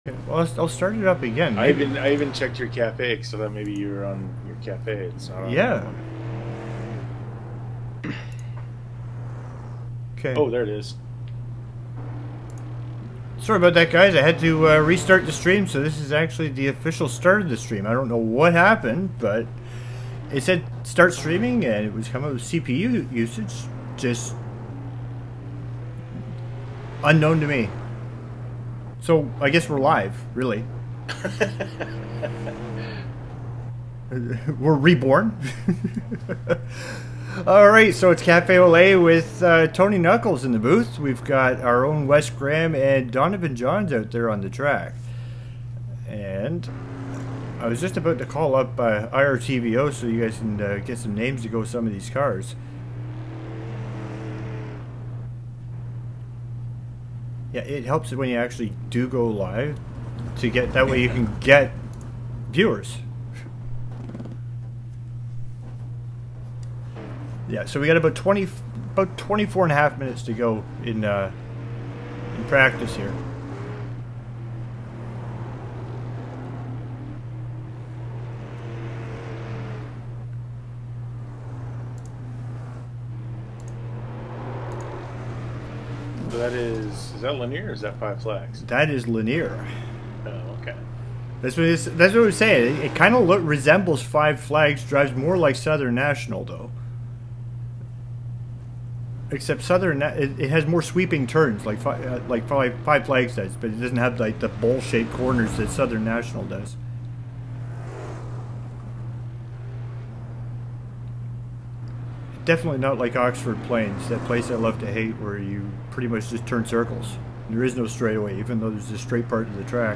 Okay, well, I'll start it up again. I even checked your cafe, so that maybe you were on your cafe. It's not on that Yeah. one. Okay. Oh, there it is. Sorry about that, guys. I had to restart the stream, so this is actually the official start of the stream. I don't know what happened, but it said start streaming, and it was coming with CPU usage. Just unknown to me. So I guess we're live, really. We're reborn. All right, so it's Cafe Olay with Tony Knuckles in the booth. We've got our own Wes Graham and Donovan Johns out there on the track. And I was just about to call up IRTVO so you guys can get some names to go with some of these cars. Yeah, it helps when you actually do go live to get that way you can get viewers. Yeah, so we got about 24 and a half minutes to go in practice here. So is that linear or is that Five Flags? That is linear. Oh, okay. That's what I was saying. It kind of resembles Five Flags, drives more like Southern National though. Except Southern, it has more sweeping turns like Five Flags does, but it doesn't have like the bowl-shaped corners that Southern National does. Definitely not like Oxford Plains, that place I love to hate, where you pretty much just turn circles. There is no straightaway, even though there's a straight part of the track.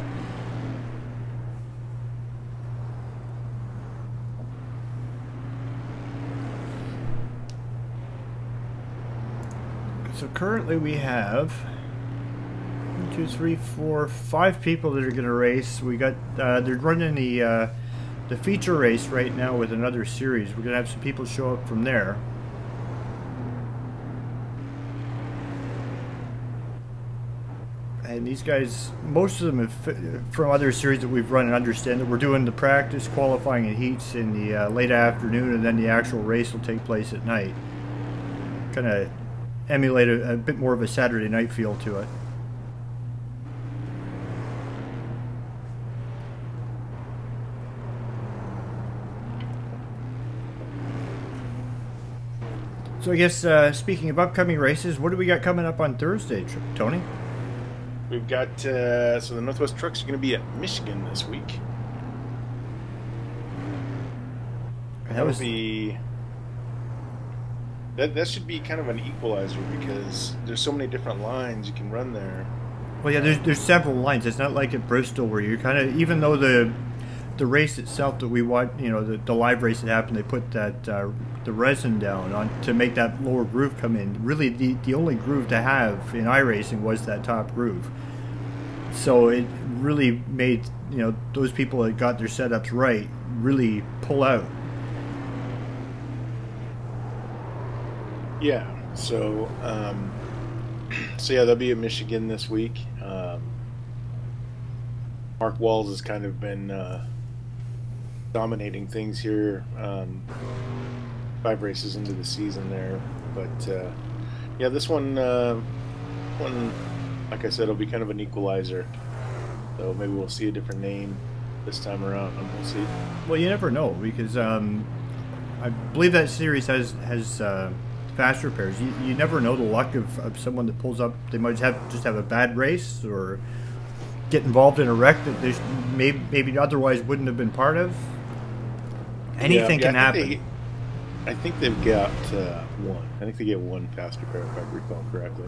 So currently we have 1, 2, 3, 4, 5 people that are going to race. We got they're running the feature race right now with another series. We're going to have some people show up from there. And these guys, most of them have, from other series that we've run, and understand that we're doing the practice, qualifying, and heats in the late afternoon, and then the actual race will take place at night. Kind of emulate a bit more of a Saturday night feel to it. So I guess speaking of upcoming races, what do we got coming up on Thursday, Tony? We've got so the Northwest Trucks are going to be at Michigan this week. That was that should be kind of an equalizer because there's so many different lines you can run there. well, yeah. There's several lines. It's not like at Bristol where you kind of, even though the race itself that we watch, you know, the live race that happened, they put that the resin down on to make that lower groove come in. Really, the only groove to have in iRacing was that top groove. So it really made, you know, those people that got their setups right really pull out. Yeah. So so yeah, they'll be in Michigan this week. Mark Walls has kind of been dominating things here. 5 races into the season there, but yeah, this one, like I said, will be kind of an equalizer. So maybe we'll see a different name this time around. We'll see. Well, you never know because I believe that series has fast repairs. You never know the luck of someone that pulls up. They might just have a bad race or get involved in a wreck that they maybe otherwise wouldn't have been part of. Anything can happen. I think they've got one. I think they get one fast repair if I recall correctly.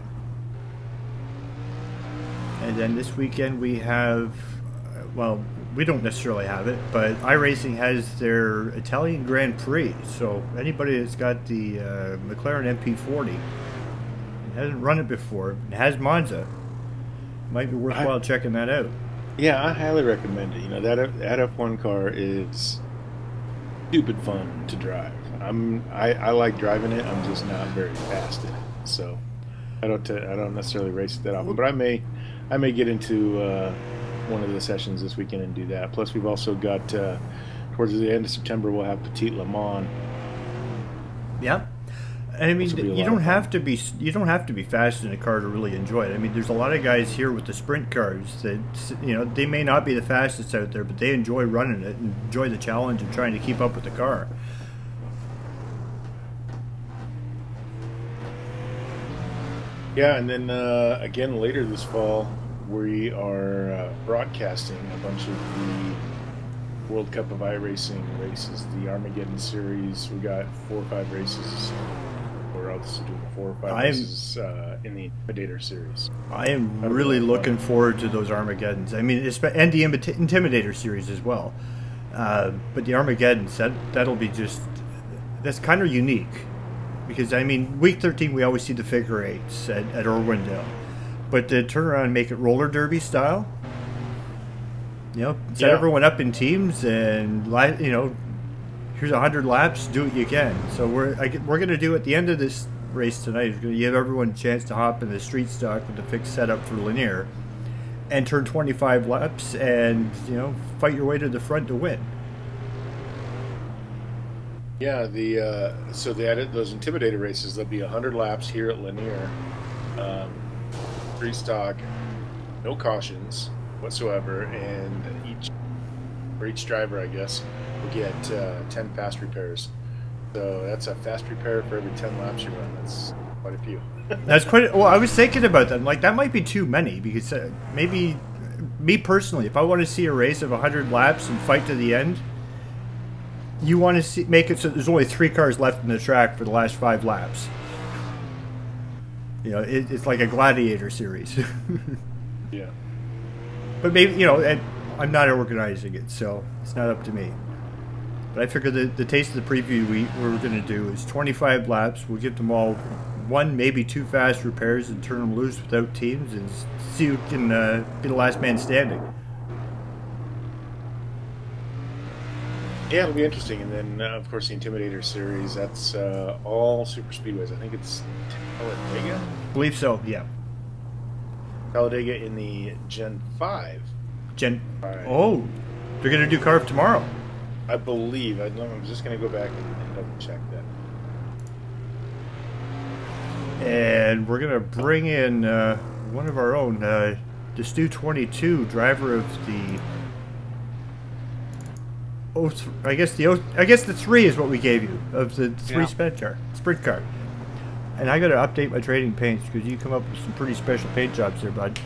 And then this weekend we have, well, we don't necessarily have it, but iRacing has their Italian Grand Prix. So anybody that's got the McLaren MP40 and hasn't run it before, and has Monza, might be worthwhile checking that out. Yeah, I highly recommend it. You know, that F1 car is stupid fun to drive. I like driving it. I'm just not very fast in it, so I don't necessarily race it that often. But I may get into one of the sessions this weekend and do that. Plus, we've also got towards the end of September we'll have Petit Le Mans. Yeah. And I mean, you don't have to be fast in a car to really enjoy it. I mean, there's a lot of guys here with the sprint cars that, you know, they may not be the fastest out there, but they enjoy running it and enjoy the challenge of trying to keep up with the car. Yeah, and then again later this fall we are broadcasting a bunch of the World Cup of iRacing races, the Armageddon series. We got 4 or 5 races. We're also doing 4 or 5 races in the Intimidator series. I am really looking forward to those Armageddons. I mean, and the Intimidator series as well. But the Armageddons, that'll be just, that's kind of unique. Because, I mean, week 13 we always see the figure eights at Irwindale. But to turn around and make it roller derby style, you know, set everyone up in teams and, you know, here's 100 laps, do what you can. So we're going to do at the end of this race tonight, we're going to give everyone a chance to hop in the street stock with the fixed setup for Lanier and turn 25 laps and, you know, fight your way to the front to win. Yeah, so they added those Intimidator races. There'll be 100 laps here at Lanier, free stock, no cautions whatsoever, and each driver, I guess, will get 10 fast repairs. So that's a fast repair for every 10 laps you run. That's quite a few. That's quite. Well, I was thinking about that. Like, that might be too many because maybe me personally, if I want to see a race of 100 laps and fight to the end, you want to make it so there's only 3 cars left in the track for the last 5 laps. You know, it's like a gladiator series. Yeah. But maybe, you know, I'm not organizing it, so it's not up to me. But I figure the taste of the preview we're going to do is 25 laps. We'll give them all 1, maybe 2 fast repairs and turn them loose without teams and see who can be the last man standing. Yeah, it'll be interesting. And then, of course, the Intimidator series, that's all super speedways. I think it's Talladega? I believe so, yeah. Talladega in the Gen 5. Oh, they're going to do Carve tomorrow. I believe. I'm just going to go back and double check that. And we're going to bring in one of our own, the Stu22, driver of the... I guess the 3 is what we gave you of the 3 sprint car. And I got to update my trading paints because you come up with some pretty special paint jobs there, bud.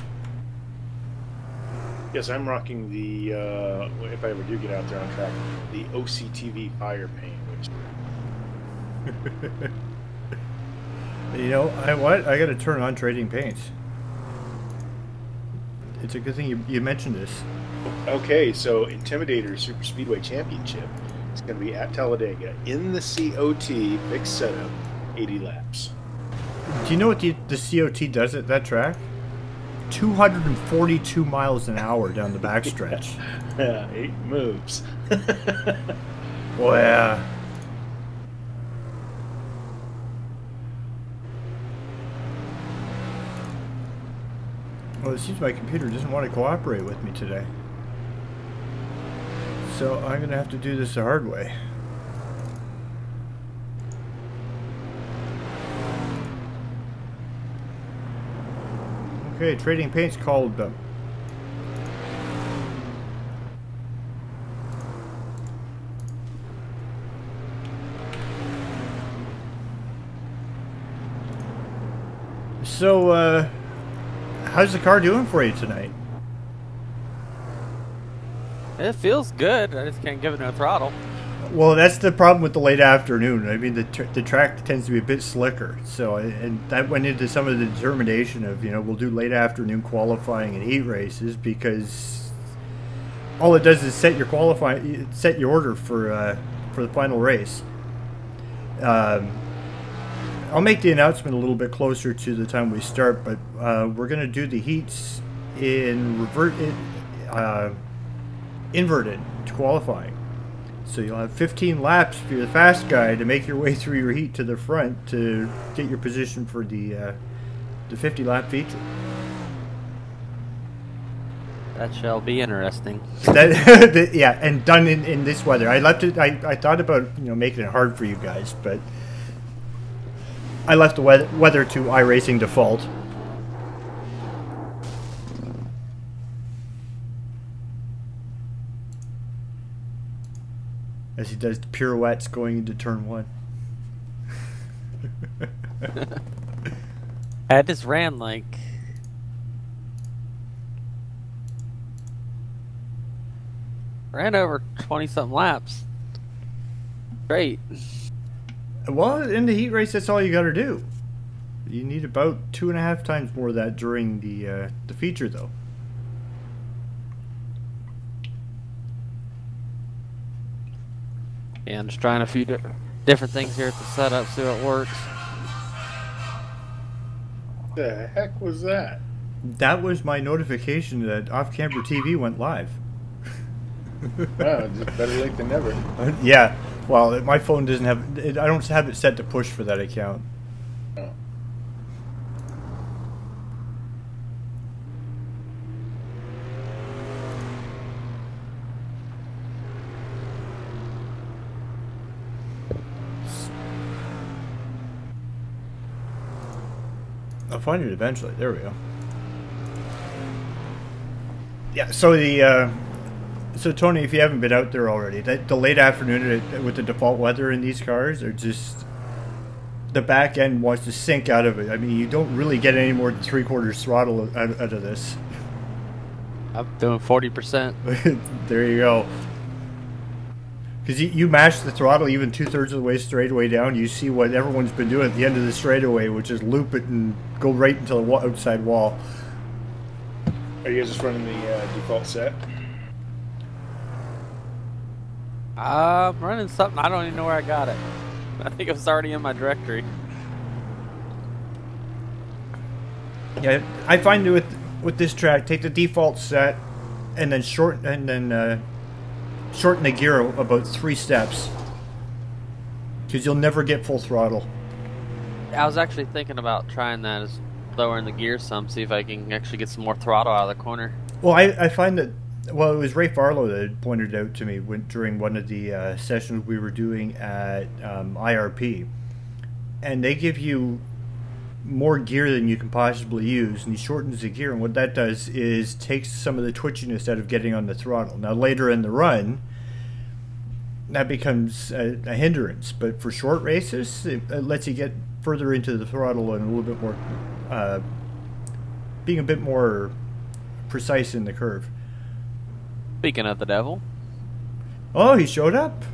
Yes, I'm rocking the if I ever do get out there on track, the OCTV fire paint. Which you know, I got to turn on trading paints. It's a good thing you mentioned this. Okay, so Intimidator Super Speedway Championship is going to be at Talladega in the COT fixed setup, 80 laps. Do you know what the COT does at that track? 242 miles an hour down the backstretch. Yeah, 8 moves. Well, yeah. Well, it seems my computer doesn't want to cooperate with me today. So I'm going to have to do this the hard way. Okay, trading paint's called them. So, how's the car doing for you tonight? It feels good. I just can't give it no throttle. Well, that's the problem with the late afternoon. I mean, the track tends to be a bit slicker. So, and that went into some of the determination of, you know, we'll do late afternoon qualifying and heat races because all it does is set your order for the final race. I'll make the announcement a little bit closer to the time we start, but we're going to do the heats in inverted qualifying. So you'll have 15 laps if you're the fast guy to make your way through your heat to the front to get your position for the 50 lap feature. That shall be interesting. Yeah, and done in this weather. I left it. I thought about making it hard for you guys, but I left the weather to iRacing default. As he does the pirouettes going into turn 1. I just ran like... Ran over 20-something laps. Great. Well, in the heat race, that's all you got to do. You need about 2.5 times more of that during the feature, though. Yeah, I'm just trying a few different things here at the setup, see how it works. The heck was that? That was my notification that Off Camber TV went live. Wow, just better late than never. Yeah, well, my phone doesn't have it. I don't have it set to push for that account. Oh. I'll find it eventually. There we go. Yeah, so so Tony, if you haven't been out there already, the late afternoon with the default weather in these cars are just, the back end wants to sink out of it. I mean, you don't really get any more than 3/4 throttle out of this. I'm doing 40%. There you go. Because you mash the throttle even 2/3 of the way straightaway down, you see what everyone's been doing at the end of the straightaway, which is loop it and go right into the outside wall. Are you guys just running the default set? I'm running something. I don't even know where I got it. I think it was already in my directory. Yeah, I find that with this track, take the default set and then shorten the gear about 3 steps, because you'll never get full throttle. I was actually thinking about trying that, as lowering the gear some, see if I can actually get some more throttle out of the corner. Well, I find that, well, it was Ray Farlow that had pointed out to me during one of the sessions we were doing at IRP, and they give you more gear than you can possibly use, and he shortens the gear, and what that does is takes some of the twitchiness out of getting on the throttle. Now later in the run, that becomes a hindrance, but for short races, it lets you get further into the throttle and a little bit more, being a bit more precise in the curve. Speaking of the devil. Oh, he showed up.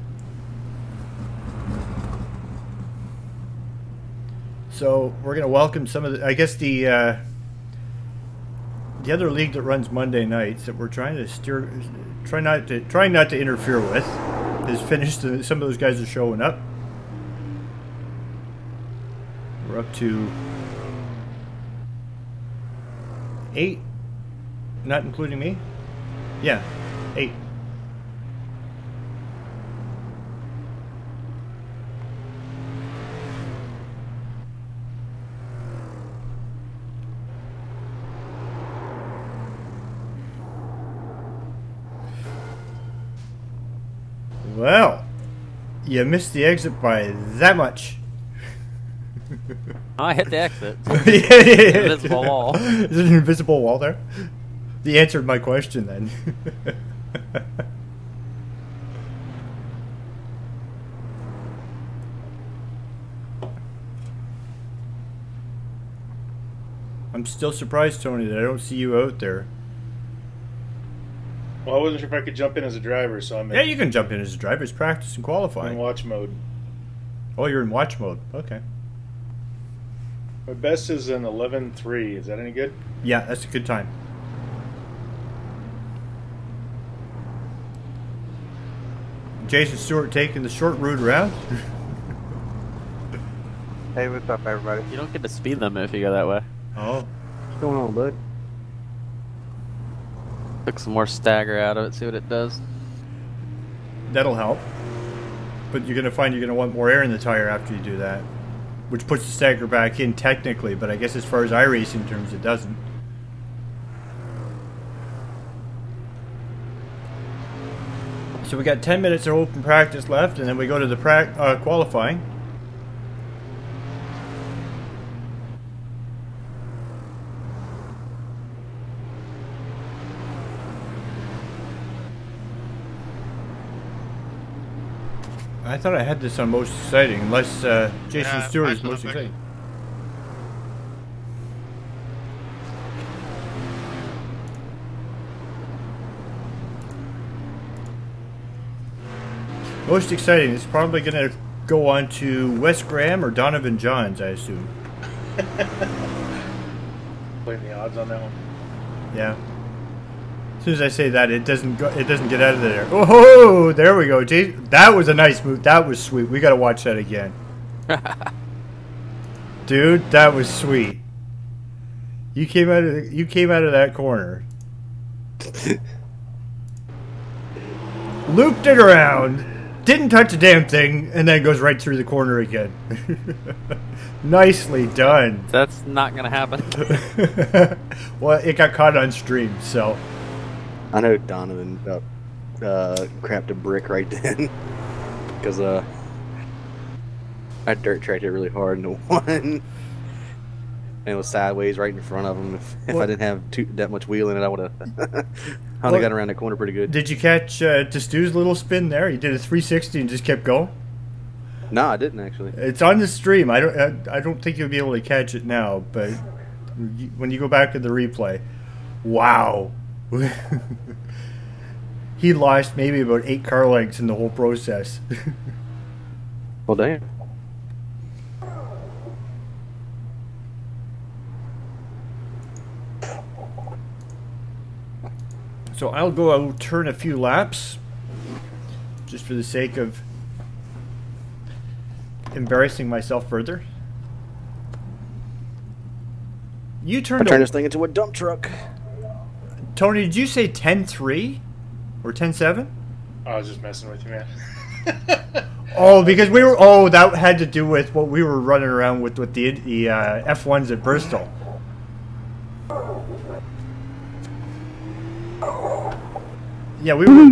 So we're going to welcome some of the, I guess the other league that runs Monday nights that we're trying to trying not to interfere with, is finished. Some of those guys are showing up. We're up to 8, not including me. Yeah, 8. Well, you missed the exit by that much. I hit the exit. Invisible wall. Is there an invisible wall there? You answered my question then. I'm still surprised, Tony, that I don't see you out there. Well, I wasn't sure if I could jump in as a driver, so I'm in. Yeah, you can jump in as a driver. It's practice and qualifying. In watch mode. Oh, you're in watch mode. Okay. My best is an 11.3. Is that any good? Yeah, that's a good time. Jason Stewart taking the short route around. Hey, what's up, everybody? You don't get the speed limit if you go that way. Oh. What's going on, bud? Took some more stagger out of it, see what it does. That'll help. But you're going to find you're going to want more air in the tire after you do that. Which puts the stagger back in technically, but I guess as far as iRacing terms, it doesn't. So we got 10 minutes of open practice left, and then we go to the qualifying. I thought I had this on most exciting, unless Jason Stewart is most exciting. Most exciting is probably going to go on to Wes Graham or Donovan Johns, I assume. Playing the odds on that one. Yeah. As soon as I say that, it doesn't go. It doesn't get out of there. Oh, there we go. That was a nice move. That was sweet. We got to watch that again. Dude, that was sweet. You came out of that corner. Looped it around. Didn't touch a damn thing, and then goes right through the corner again. Nicely done. That's not gonna happen. Well, it got caught on stream, so. I know Donovan crapped a brick right then because I dirt tracked it really hard into one, and it was sideways right in front of him. If I didn't have that much wheel in it, I would have got around the corner pretty good. Did you catch Stu's little spin there? He did a 360 and just kept going. No, I didn't actually. It's on the stream. I don't think you'll be able to catch it now, but when you go back to the replay, wow. He lost maybe about 8 car lengths in the whole process. Well, damn. So I'll turn a few laps, just for the sake of embarrassing myself further. You turned. Turn this thing into a dump truck. Tony, did you say 10.3 or 10.7? I was just messing with you, man. Oh, because we were. Oh, that had to do with what we were running around with the F1s at Bristol. Yeah, we were.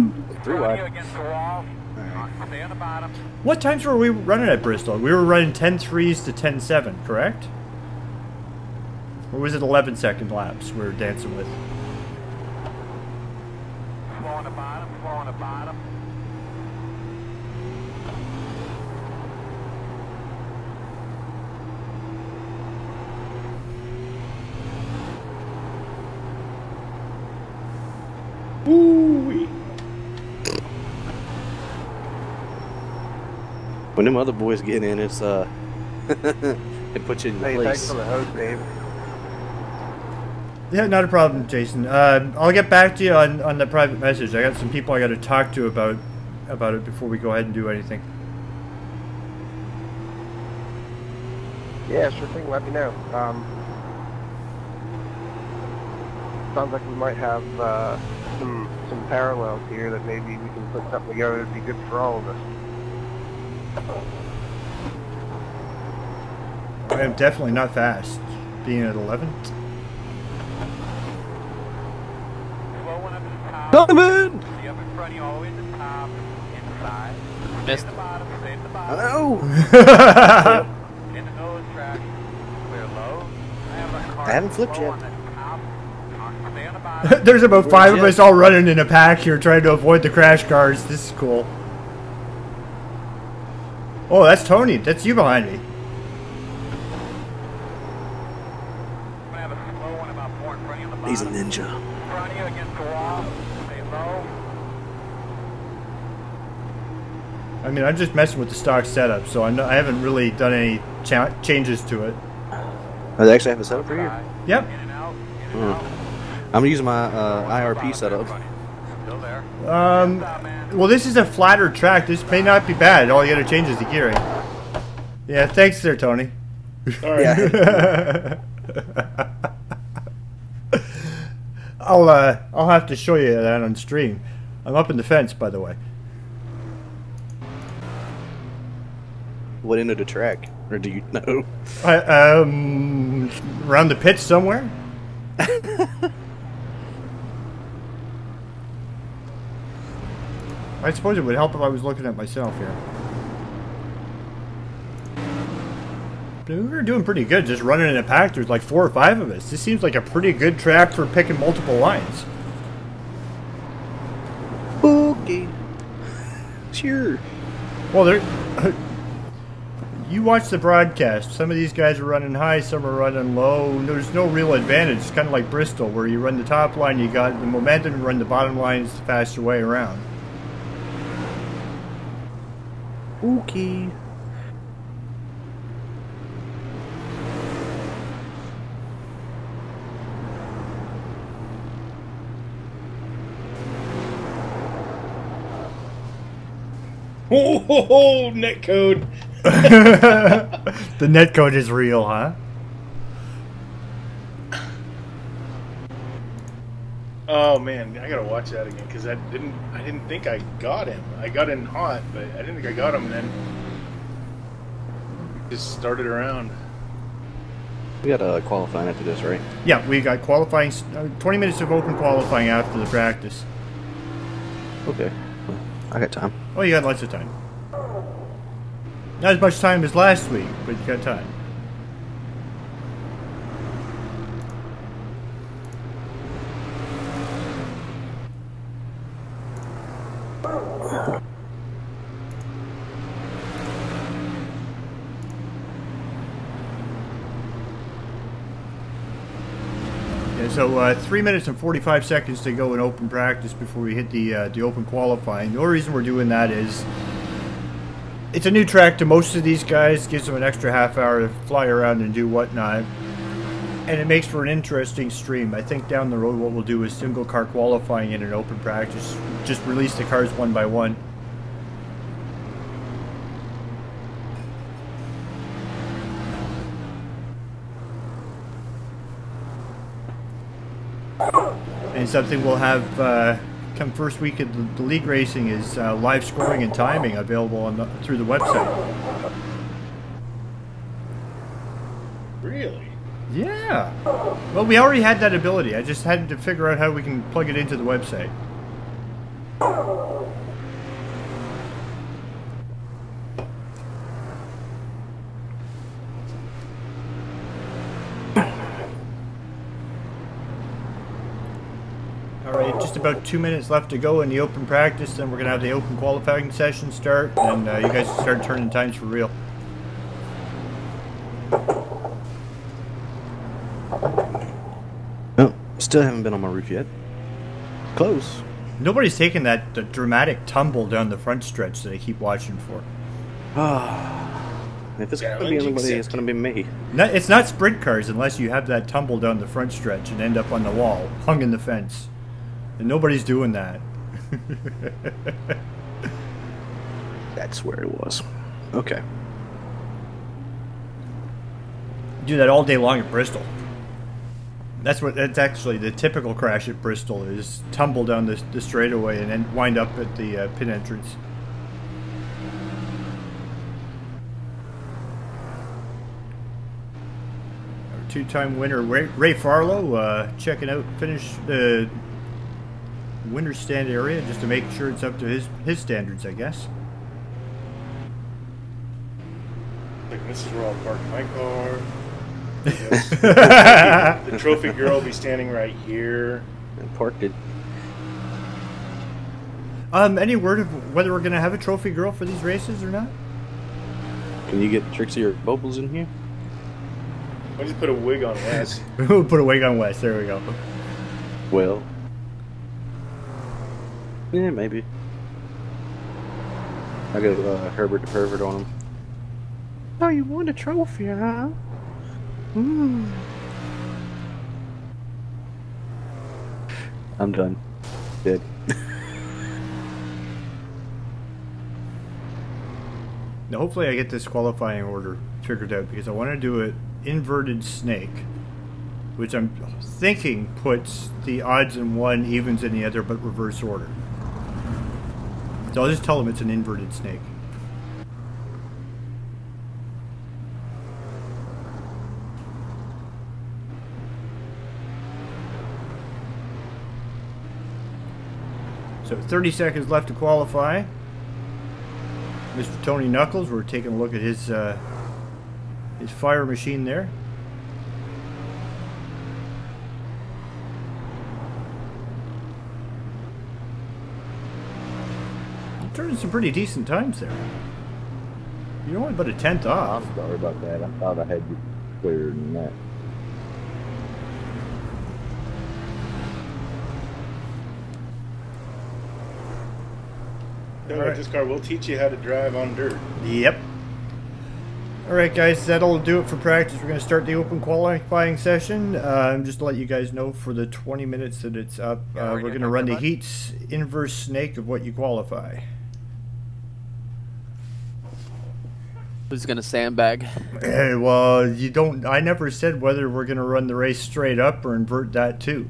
What times were we running at Bristol? We were running 10.3s to 10.7, correct? Or was it 11-second laps we were dancing with? Slow on the bottom, slow on the bottom. Ooh-wee. When them other boys get in, it's it puts you in your Hey, place. thanks for the host, Dave. Yeah, not a problem, Jason. I'll get back to you on the private message. I got some people I got to talk to about it before we go ahead and do anything. Yeah, sure thing. Let me know. Sounds like we might have some parallels here that maybe we can put something together that'd be good for all of us. I am definitely not fast, being at 11. Slow one up to the top. Donovan! See up in front of you, all the way to the top, inside. Missed Stay at the bottom, stay at the I bottom. know! In the nose track, clear low. I haven't flipped yet. On the top. Stay on the bottom. There's about 5 of us all running in a pack here trying to avoid the crash cars. This is cool. Oh, that's Tony. That's you behind me. I'm gonna have a slow one about 4 in front of you on the bottom. He's a ninja. In front of you against the wall. Stay low. I mean, I'm just messing with the stock setup, so I haven't really done any changes to it. I actually have a setup for you. Yep. In and out. In and out. I'm using my IRP setup. Still there. Well, this is a flatter track. This may not be bad. All you got to change is the gearing. Yeah, thanks there, Tony. All right. Yeah. I'll have to show you that on stream. I'm up in the fence, by the way. What end of the track? Or do you know? Around the pits somewhere. I suppose it would help if I was looking at myself here. But we were doing pretty good just running in a pack. There's like 4 or 5 of us. This seems like a pretty good track for picking multiple lines. Okay. Sure. Well, there. You watch the broadcast. Some of these guys are running high, some are running low. There's no real advantage. It's kind of like Bristol, where you run the top line, you got the momentum, and run the bottom line, it's the faster way around. Okay. Oh, net code. The net code is real, huh? Oh man, I gotta watch that again because I didn't think I got him. I got in hot, but I didn't think I got him, and then just started around. We got a qualifying after this, right? Yeah, we got qualifying, 20 minutes of open qualifying after the practice. Okay. Well, I got time. Oh, you got lots of time. Not as much time as last week, but you got time. Yeah, so 3 minutes and 45 seconds to go in open practice before we hit the open qualifying. The only reason we're doing that is it's a new track to most of these guys, gives them an extra half hour to fly around and do whatnot, and it makes for an interesting stream. I think down the road what we'll do is single car qualifying in an open practice, just release the cars one by one. And something we'll have come first week of the league racing is live scoring and timing available on through the website. Really? Yeah. Well, we already had that ability. I just had to figure out how we can plug it into the website. Alright, just about 2 minutes left to go in the open practice, then we're going to have the open qualifying session start, and you guys start turning times for real. No, still haven't been on my roof yet. Close. Nobody's taken the dramatic tumble down the front stretch that I keep watching for. If it's going to be anybody, it's going to be me. No, it's not sprint cars unless you have that tumble down the front stretch and end up on the wall, hung in the fence. And nobody's doing that. That's where it was. Okay. Do that all day long at Bristol. That's actually the typical crash at Bristol is tumble down the straightaway and then wind up at the pit entrance. Our two-time winner Ray Farlow checking out the winner's stand area just to make sure it's up to his standards, I guess. Like, this is where I'll park my car. Yes. The trophy girl will be standing right here. I parked it. Any word of whether we're gonna have a trophy girl for these races or not? Can you get Trixie or Bubbles in here? Why don't you put a wig on Wes? We'll put a wig on Wes. There we go. Well. Yeah, maybe. I got Herbert the Pervert on him. Oh, you won a trophy, huh? Mm. I'm done. Dead. Now, hopefully I get this qualifying order figured out because I want to do it inverted snake, which I'm thinking puts the odds in one, evens in the other, but reverse order. So I'll just tell them it's an inverted snake. So 30 seconds left to qualify. Mr. Tony Knuckles, we're taking a look at his fire machine there. I'm turning some pretty decent times there. You're only about a tenth off. I'm sorry about that. I thought I had you clearer than that. Don't let this car. We'll teach you how to drive on dirt. Yep. Alright guys, that'll do it for practice. We're going to start the open qualifying session. Just to let you guys know, for the 20 minutes that it's up, we're going to run the heats inverse snake of what you qualify. Who's gonna sandbag? Well, you don't. I never said whether we're going to run the race straight up or invert that too.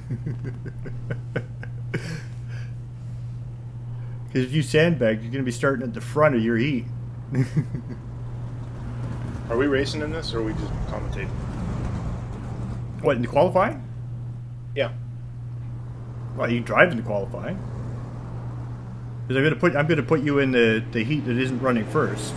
Because if you sandbag, you're going to be starting at the front of your heat. Are we racing in this, or are we just commentating? What, in the qualifying? Yeah. Well, you drive in the qualifying. Because I'm going to put you in the heat that isn't running first.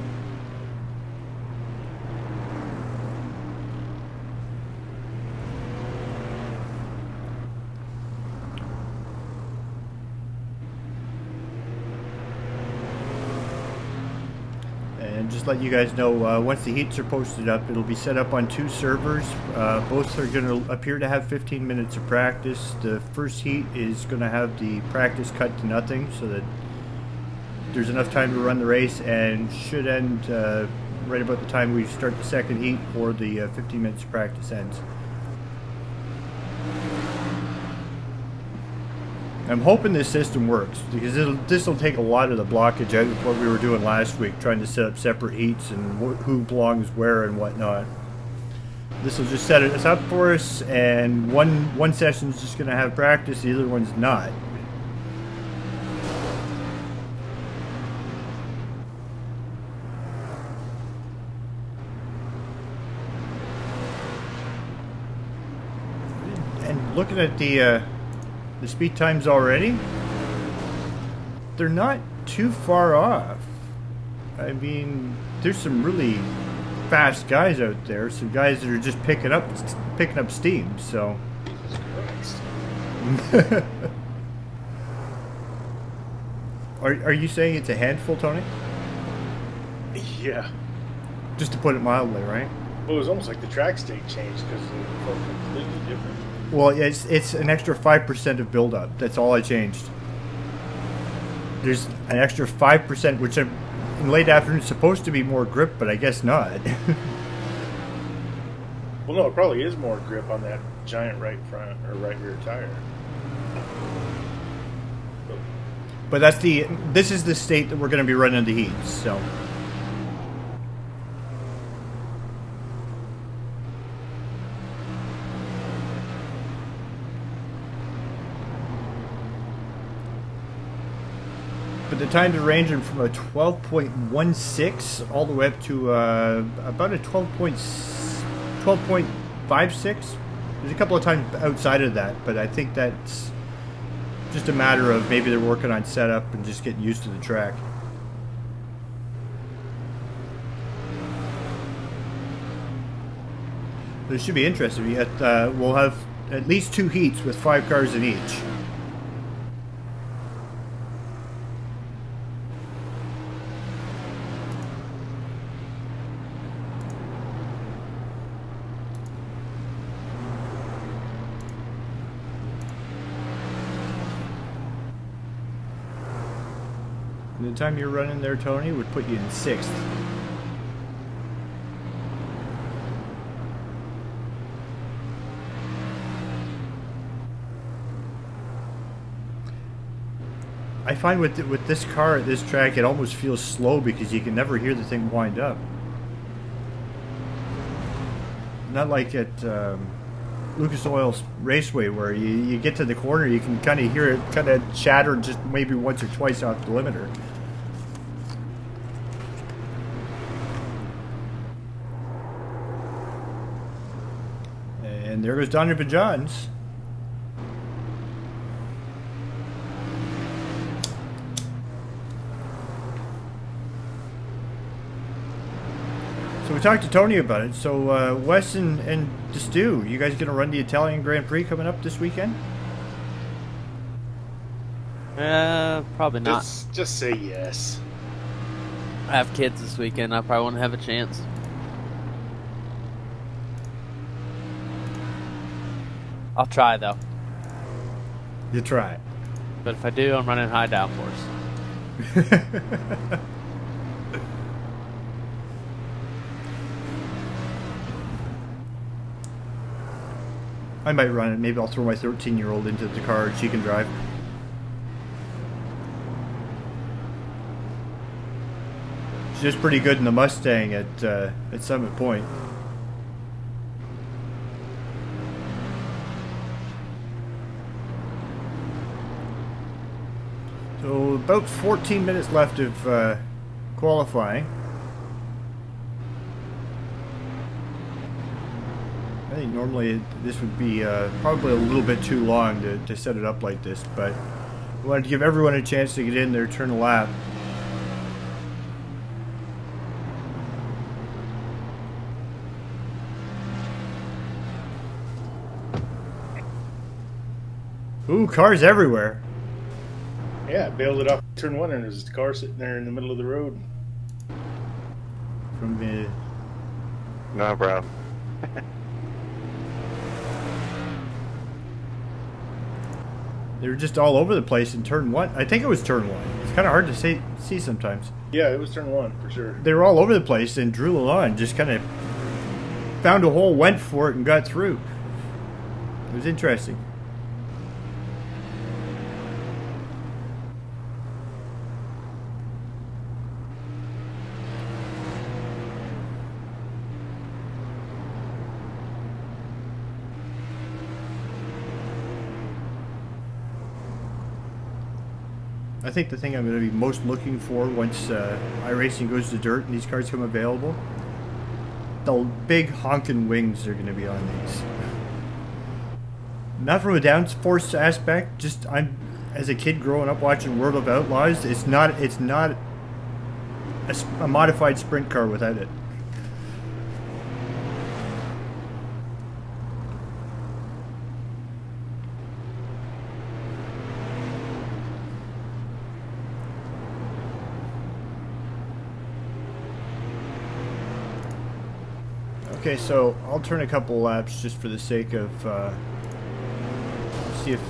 And just let you guys know, once the heats are posted up, it'll be set up on 2 servers. Both are going to appear to have 15 minutes of practice. The first heat is going to have the practice cut to nothing, so that there's enough time to run the race, and should end right about the time we start the second heat, or the 15 minutes of practice ends. I'm hoping this system works, because this will take a lot of the blockage out of what we were doing last week, trying to set up separate heats and who belongs where and whatnot. This will just set us up for us, and one session is just going to have practice, the other one's not. And looking at the speed times already, they're not too far off. I mean, there's some really fast guys out there, some guys that are just picking up steam, so. Jesus Christ. Are you saying it's a handful, Tony? Yeah. Just to put it mildly, right? Well, it was almost like the track state changed because it felt completely different. Well, it's an extra 5% of build-up. That's all I changed. There's an extra 5%, which in late afternoon is supposed to be more grip, but I guess not. Well, no, it probably is more grip on that giant right front or right rear tire. But this is the state that we're going to be running the heats, so. But the times are ranging from a 12.16 all the way up to about a 12.56. There's a couple of times outside of that, but I think that's just a matter of maybe they're working on setup and just getting used to the track. But it should be interesting. We'll have at least 2 heats with 5 cars in each. And the time you're running there, Tony, would put you in 6th. I find with this car at this track, it almost feels slow because you can never hear the thing wind up. Not like at Lucas Oil Raceway, where you get to the corner, you can kind of hear it kind of chatter just maybe once or twice off the limiter. And there goes Donovan Johns. So we talked to Tony about it. So Wes and Stu, you guys gonna run the Italian Grand Prix coming up this weekend? Probably not. Just say yes. I have kids this weekend. I probably won't have a chance. I'll try though. You try. But if I do, I'm running high downforce. I might run it. Maybe I'll throw my 13-year-old into the car and she can drive. She's just pretty good in the Mustang at Summit Point. So about 14 minutes left of qualifying. I think normally this would be probably a little bit too long to set it up like this, but I wanted to give everyone a chance to get in there, turn a lap. Ooh, cars everywhere. Yeah, I bailed it off turn 1 and there's a car sitting there in the middle of the road. From the... No, bro. They were just all over the place in turn 1. I think it was turn 1. It's kind of hard to see sometimes. Yeah, it was turn 1 for sure. They were all over the place, and Drew Lalonde just kind of found a hole, went for it, and got through. It was interesting. I think the thing I'm going to be most looking for once iRacing goes to dirt and these cars come available, the big honking wings are going to be on these. Not from a downforce aspect, just as a kid growing up watching World of Outlaws, it's not a modified sprint car without it. Okay, so I'll turn a couple laps just for the sake of see if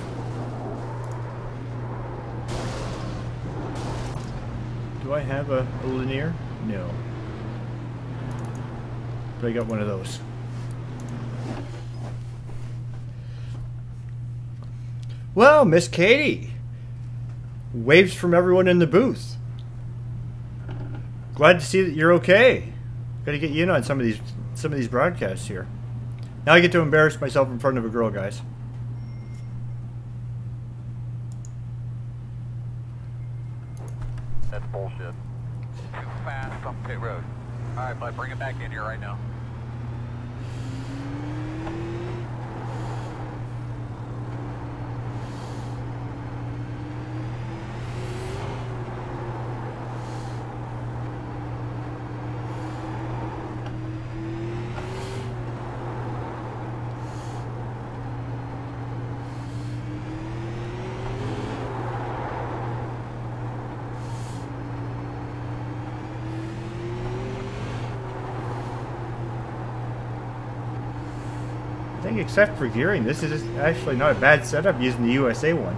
do I have a linear? No, but I got one of those. Well, Miss Katie, waves from everyone in the booth. Glad to see that you're okay. Got to get you in on some of these broadcasts here. Now I get to embarrass myself in front of a girl, guys. That's bullshit. Too fast on pit road. Alright, bud, bring it back in here right now. I think except for gearing, this is actually not a bad setup using the USA one.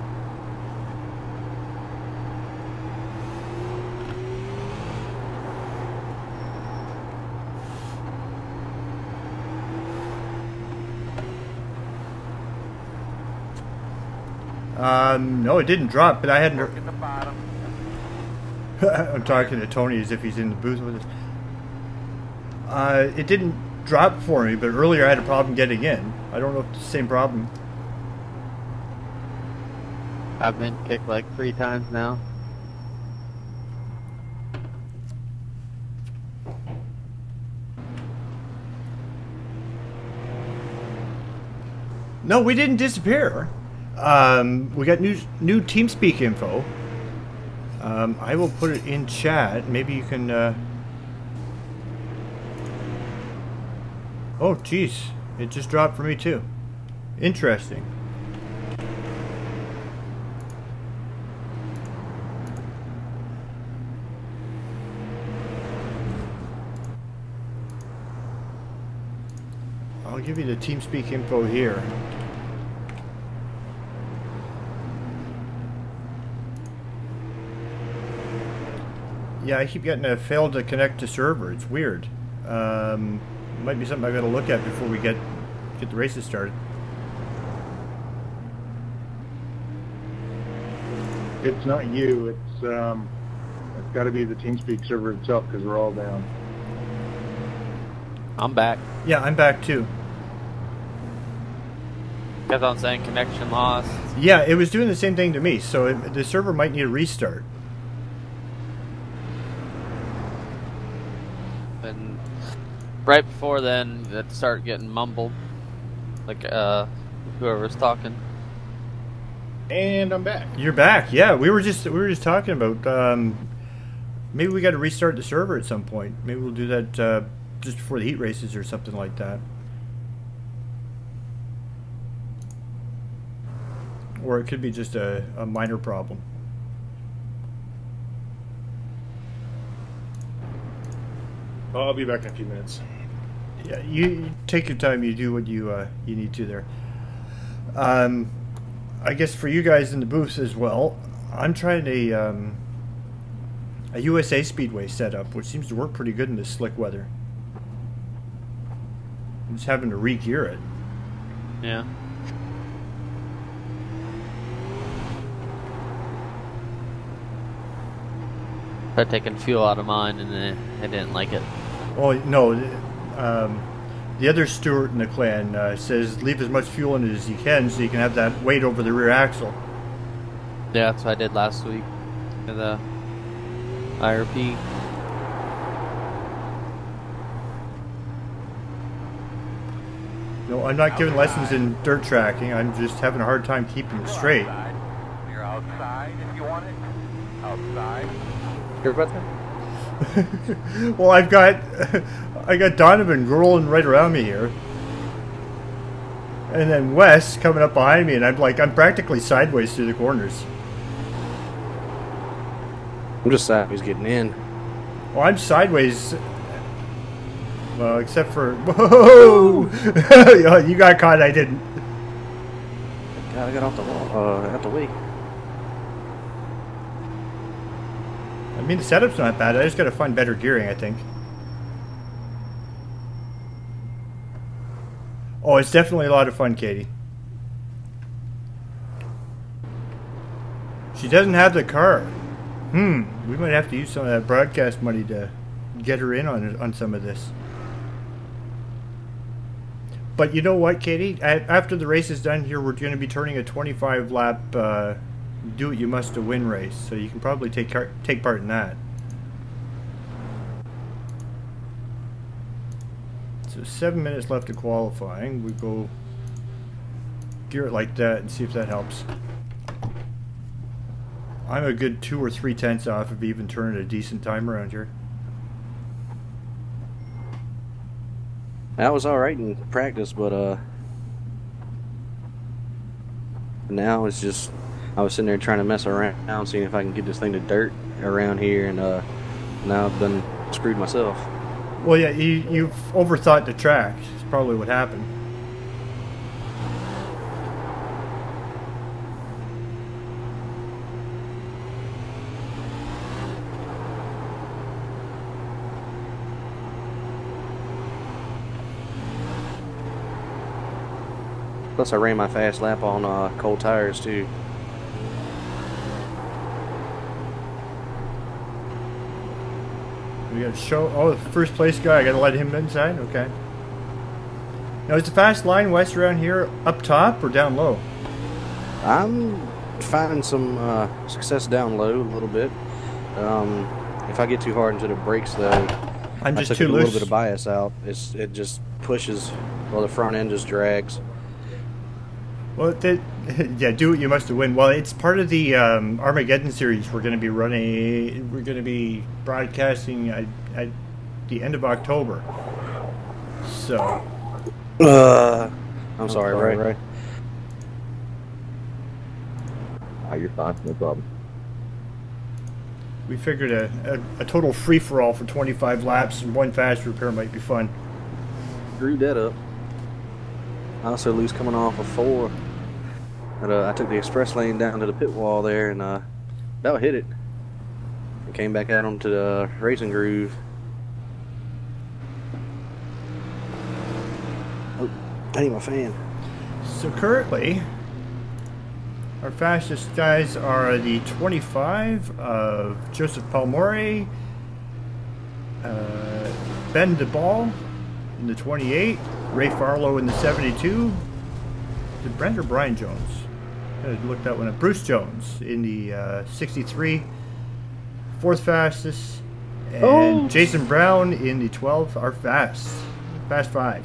No, it didn't drop, but I hadn't. Work at the bottom. I'm talking to Tony as if he's in the booth with us. It didn't drop for me, but earlier I had a problem getting in. I don't know if it's the same problem. I've been kicked like 3 times now. No, we didn't disappear. We got new TeamSpeak info. I will put it in chat. Maybe you can Oh, geez. It just dropped for me, too. Interesting. I'll give you the TeamSpeak info here. Yeah, I keep getting a failed to connect to server. It's weird. Might be something I gotta look at before we get the races started. It's not you. It's got to be the TeamSpeak server itself because we're all down. I'm back. Yeah, I'm back too. Kept on saying connection lost. Yeah, it was doing the same thing to me, so the server might need a restart. And right before then, it started getting mumbled. Like, whoever's talking. And I'm back. You're back. Yeah, we were just talking about maybe we got to restart the server at some point. Maybe we'll do that just before the heat races or something like that. Or it could be just a minor problem. I'll be back in a few minutes. Yeah, you take your time. You do what you need to there. I guess for you guys in the booths as well, I'm trying a USA Speedway setup, which seems to work pretty good in this slick weather. I'm just having to re-gear it. Yeah. Tried taking fuel out of mine, and I didn't like it. Oh no, the other Stewart in the clan says leave as much fuel in it as you can, so you can have that weight over the rear axle. Yeah, that's what I did last week in the IRP. No, I'm not giving lessons in dirt tracking. I'm just having a hard time keeping it straight. You're outside if you want it. Outside. Well, I got Donovan rolling right around me here, and then Wes coming up behind me, and I'm practically sideways through the corners. I'm just sad he's getting in. Well, I'm sideways. Well, except for whoa, you got caught. I didn't. God, I got off the wall, out the way. I mean, the setup's not bad. I just got to find better gearing, I think. Oh, it's definitely a lot of fun, Katie. She doesn't have the car. We might have to use some of that broadcast money to get her in on some of this. But you know what, Katie? After the race is done here, we're going to be turning a 25-lap do what you must to win race, so you can probably take part in that. So 7 minutes left of qualifying. We go gear it like that and see if that helps. I'm a good 2 or 3 tenths off of even turning a decent time around here. That was all right in practice, but now it's just. I was sitting there trying to mess around, seeing if I can get this thing to dirt around here, and now I've done screwed myself. Well, yeah, you've overthought the track. That's probably what happened. Plus, I ran my fast lap on cold tires too. We got to show. Oh, the first place guy. I got to let him inside. Okay. Now, is the fast line west around here up top or down low? I'm finding some success down low a little bit. If I get too hard into the brakes, though, I'm just I took too a little loose. bit of bias out. It just pushes, while the front end just drags. Well, yeah, do what you must to win. Well, it's part of the Armageddon series we're going to be running. We're going to be broadcasting at the end of October. So I'm sorry, Ray. You're fine, no problem. We figured a total free-for-all for 25 laps and one fast repair might be fun. Screwed that up. I also lose coming off of 4. And, I took the express lane down to the pit wall there and about hit it. And came back out onto the racing groove. Oh, I need my fan. So currently, our fastest guys are the 25 of Joseph Palmore, Ben DeBall in the 28, Ray Farlow in the 72. Did Brent or Brian Jones? I gotta look that one up. Bruce Jones in the 63, fourth fastest, and Jason Brown in the 12, our fast 5.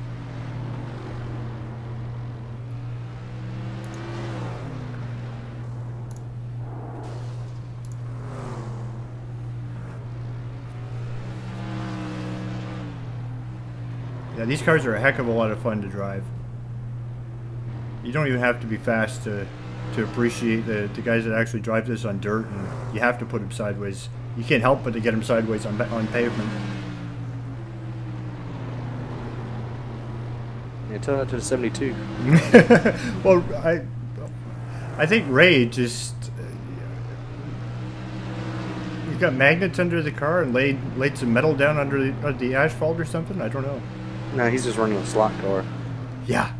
Yeah, these cars are a heck of a lot of fun to drive. You don't even have to be fast to appreciate the guys that actually drive this on dirt, and you have to put them sideways. You can't help but to get them sideways on pavement. Yeah, tell that to the 72. Well, I think Ray just he got magnets under the car and laid some metal down under the asphalt or something. I don't know. No, he's just running a slot car. Yeah.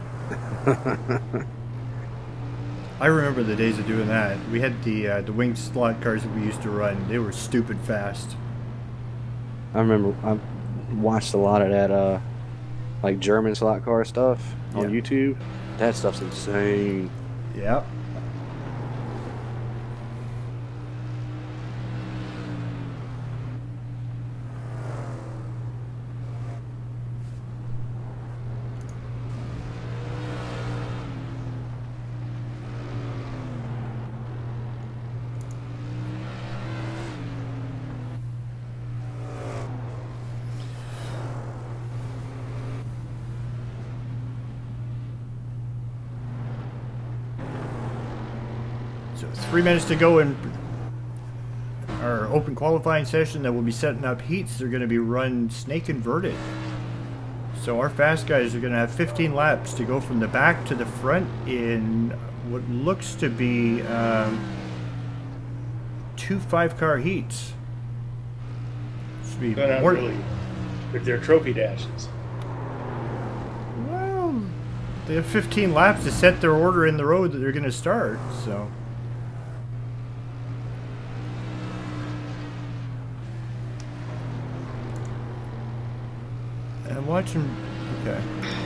I remember the days of doing that. We had the winged slot cars that we used to run. They were stupid fast. I remember I watched a lot of that like German slot car stuff on YouTube. That stuff's insane. Yeah. So 3 minutes to go in our open qualifying session that we'll be setting up heats. They're going to be run snake inverted. So our fast guys are going to have 15 laps to go from the back to the front in what looks to be 2 5-car heats. Should be No, not more, really. With their trophy dashes. well, they have 15 laps to set their order in the road that they're going to start. So. I'm watching. Okay.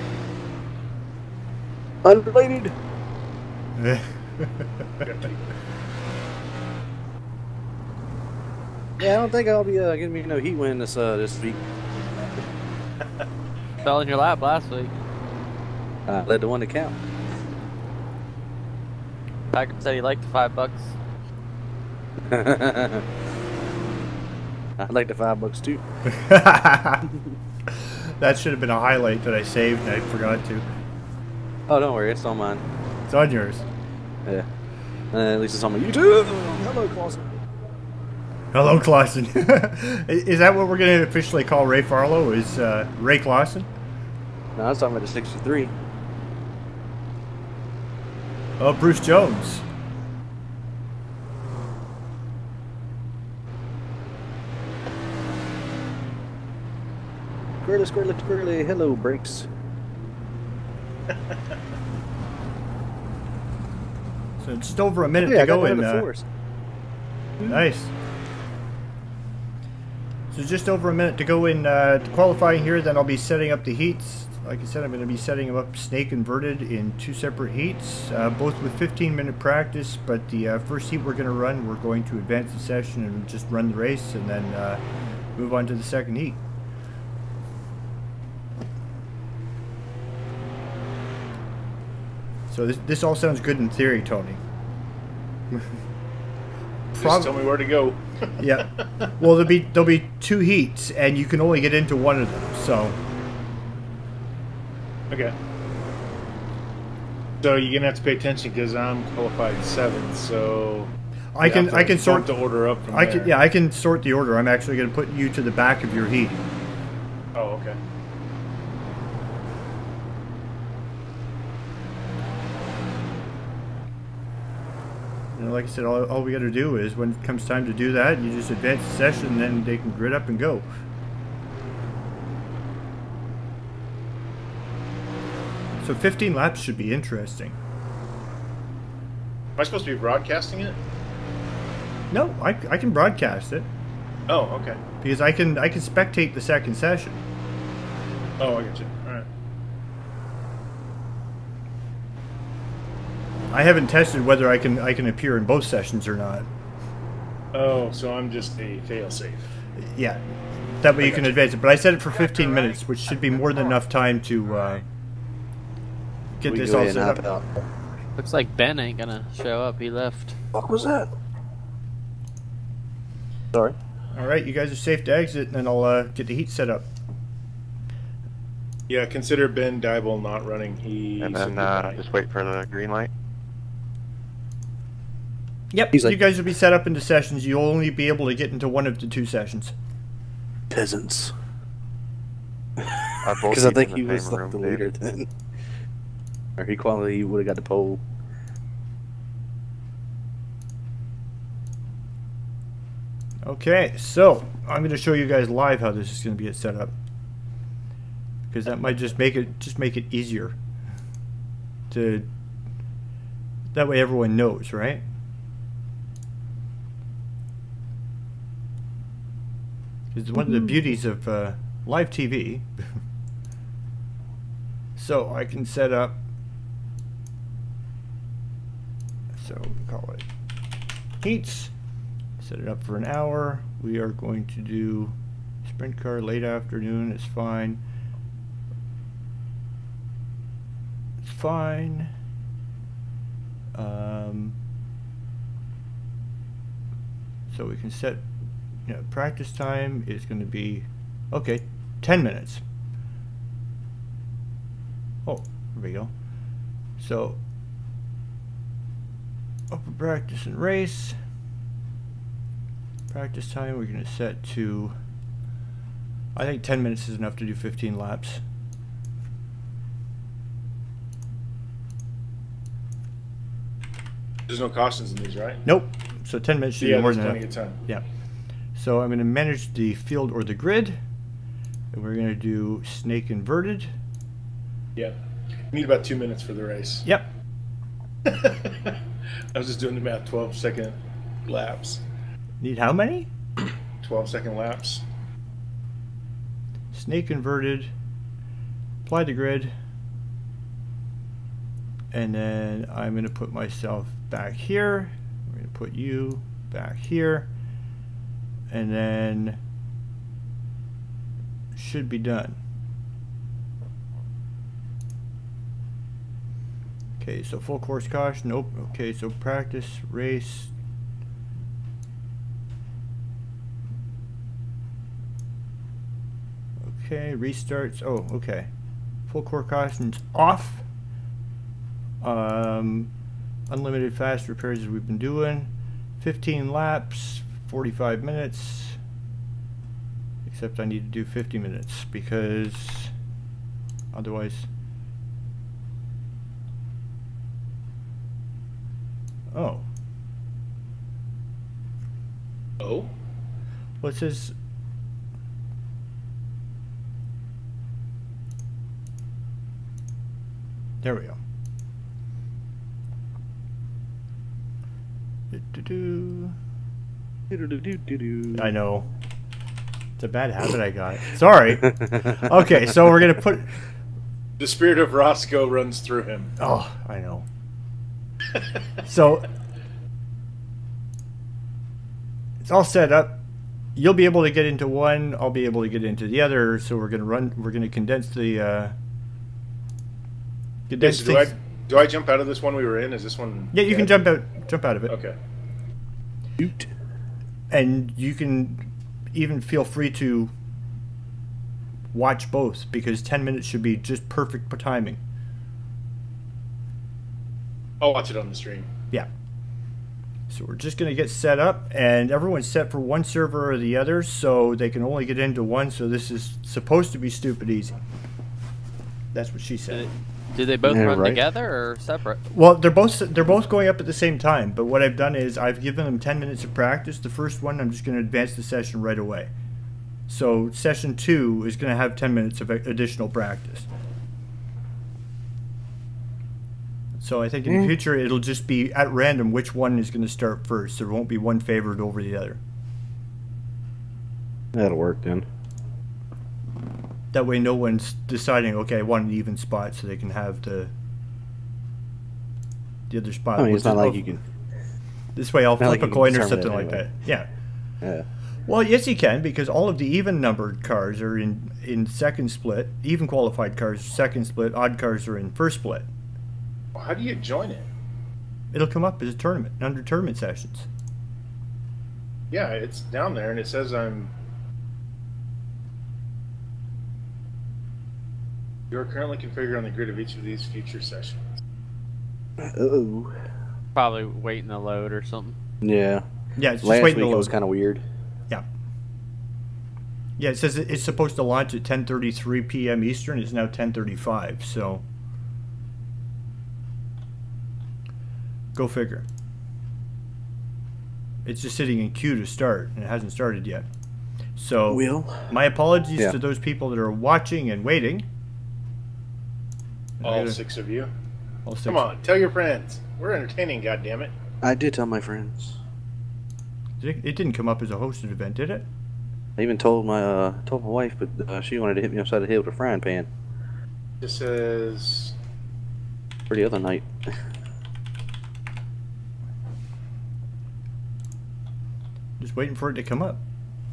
Unrelated. Yeah, I don't think I'll be getting me no heat win this week. Fell in your lap last week. I led the one to count. Packard said he liked the $5. I'd like the $5 too. That should have been a highlight that I saved and I forgot to. Oh, don't worry, it's on mine. It's on yours. Yeah. At least it's on my YouTube. Hello, Clausen. Hello, Clausen. Is that what we're going to officially call Ray Farlow? Is Ray Clausen? No, I was talking about the 63. Oh, Bruce Jones. Squirrely. Hello, brakes. So it's just over a minute to go in. Nice. So just over a minute to go in qualifying here. Then I'll be setting up the heats. Like I said, I'm going to be setting them up snake inverted in 2 separate heats, both with 15-minute practice. But the first heat we're going to run, we're going to advance the session and just run the race, and then move on to the second heat. So this all sounds good in theory, Tony. Just tell me where to go. Yeah. Well, there'll be 2 heats, and you can only get into one of them. So Okay. So you're gonna have to pay attention because I'm qualified 7th, so I can sort the order up from there. I can sort the order. I'm actually going to put you to the back of your heat. Oh, okay. You know, like I said, all we got to do is when it comes time to do that, you just advance the session, and then they can grid up and go. So 15 laps should be interesting. Am I supposed to be broadcasting it? No, I can broadcast it Oh, okay. because I can spectate the second session. Oh, I get you. All right. I haven't tested whether I can appear in both sessions or not. Oh, so I'm just a failsafe. Yeah, that way you can gotcha. advance it. But I set it for 15 minutes, which should be more than enough time to get We this go all ahead and set hop up. out. Looks like Ben ain't gonna show up. He left. What was that? Sorry. All right, you guys are safe to exit, and then I'll get the heat set up. Yeah, consider Ben Dybel not running. He And then just wait for the green light. Yep, He's like- you guys will be set up into sessions. You'll only be able to get into one of the two sessions. Peasants. Are both Because I seats think in he the was same like room, the Dave? leader then. Or he quality would have got the pole. Okay, so I'm going to show you guys live how this is going to be set up, because that might just make it easier. That way everyone knows, right? Because one of the beauties of live TV. So I can set up. So we call it heats. Set it up for an hour. We are going to do sprint car late afternoon. It's fine. It's fine. So we can set, practice time is going to be, okay, 10 minutes. Oh, there we go. So, open practice and race. Practice time we're going to set to, I think 10 minutes is enough to do 15 laps. There's no cautions in these, right? Nope. So 10 minutes should Yeah, be more there's than plenty enough. of time. Yeah. So I'm going to manage the field or the grid. And we're going to do snake inverted. Yeah. We need about 2 minutes for the race. Yep. I was just doing the math. 12-second laps. Need how many? 12-second laps. Snake inverted. Apply the grid. And then I'm going to put myself back here. We're going to put you back here. And then should be done. Okay, so full course caution. Nope. Okay, so practice, race. Okay, restarts. Oh, okay. Full course caution's off. Unlimited fast repairs as we've been doing. 15 laps, 45 minutes. Except I need to do 50 minutes because otherwise. Oh. Oh? Well, it says. There we go. I know. It's a bad habit I got. Sorry. Okay, so we're going to put. The spirit of Roscoe runs through him. Oh, I know. So it's all set up. You'll be able to get into one. I'll be able to get into the other. So we're going to condense the. Yes, do I jump out of this one we were in? Is this one? Yeah, you can jump out of it. Okay. And you can even feel free to watch both because 10 minutes should be just perfect timing. I'll watch it on the stream. Yeah. So we're just going to get set up, and everyone's set for one server or the other, so they can only get into one, so this is supposed to be stupid easy. That's what she said. Do they both Yeah, run right. together or separate? Well, they're both going up at the same time, but what I've done is I've given them 10 minutes of practice. The first one, I'm just going to advance the session right away. So session 2 is going to have 10 minutes of additional practice. So I think in the future it'll just be at random which one is going to start first. There won't be one favored over the other. That'll work then. That way no one's deciding, okay, I want an even spot so they can have the other spot. I mean, it's not like you can. This way I'll Not flip like a you can coin or determine something it like anyway. that. Yeah. Yeah. Well, yes, you can, because all of the even numbered cars are in second split. Even qualified cars are second split. Odd cars are in first split. Well, how do you join it? It'll come up as a tournament under tournament sessions. Yeah, it's down there, and it says you are currently configured on the grid of each of these future sessions. Uh-oh. Probably waiting to load or something. Yeah. Yeah, it's just Last waiting week to it was load. kind of weird. Yeah. Yeah, it says it's supposed to launch at 10:33 p.m. Eastern. It's now 10:35, so go figure. It's just sitting in queue to start, and it hasn't started yet. So, my apologies Yeah. to those people that are watching and waiting. All 6 of you. All 6. Come on, tell your friends. We're entertaining, goddammit. I did tell my friends. It didn't come up as a hosted event, did it? I even told my wife, but she wanted to hit me upside the head with a frying pan This says for the other night. Just waiting for it to come up.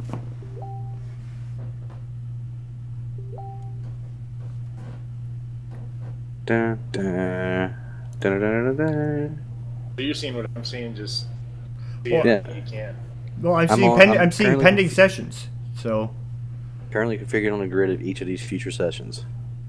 Dun, dun, dun, dun, dun, dun. so you're seeing what I'm seeing, just Well, Yeah. you can't. Well, I'm seeing currently- pending sessions. So, Currently configured on the grid of each of these future sessions.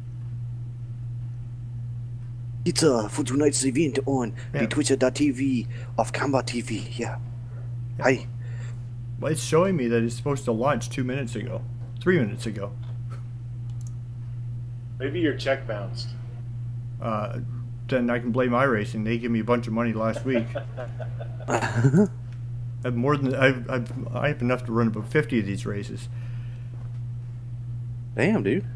It's for tonight's event on Yeah. the Twitcher.tv of Combat TV. Yeah. Hi. well, it's showing me that it's supposed to launch 2 minutes ago, 3 minutes ago. Maybe your check bounced. Then I can blame iRacing. They gave me a bunch of money last week. I have more than I have enough to run about 50 of these races. Damn, dude.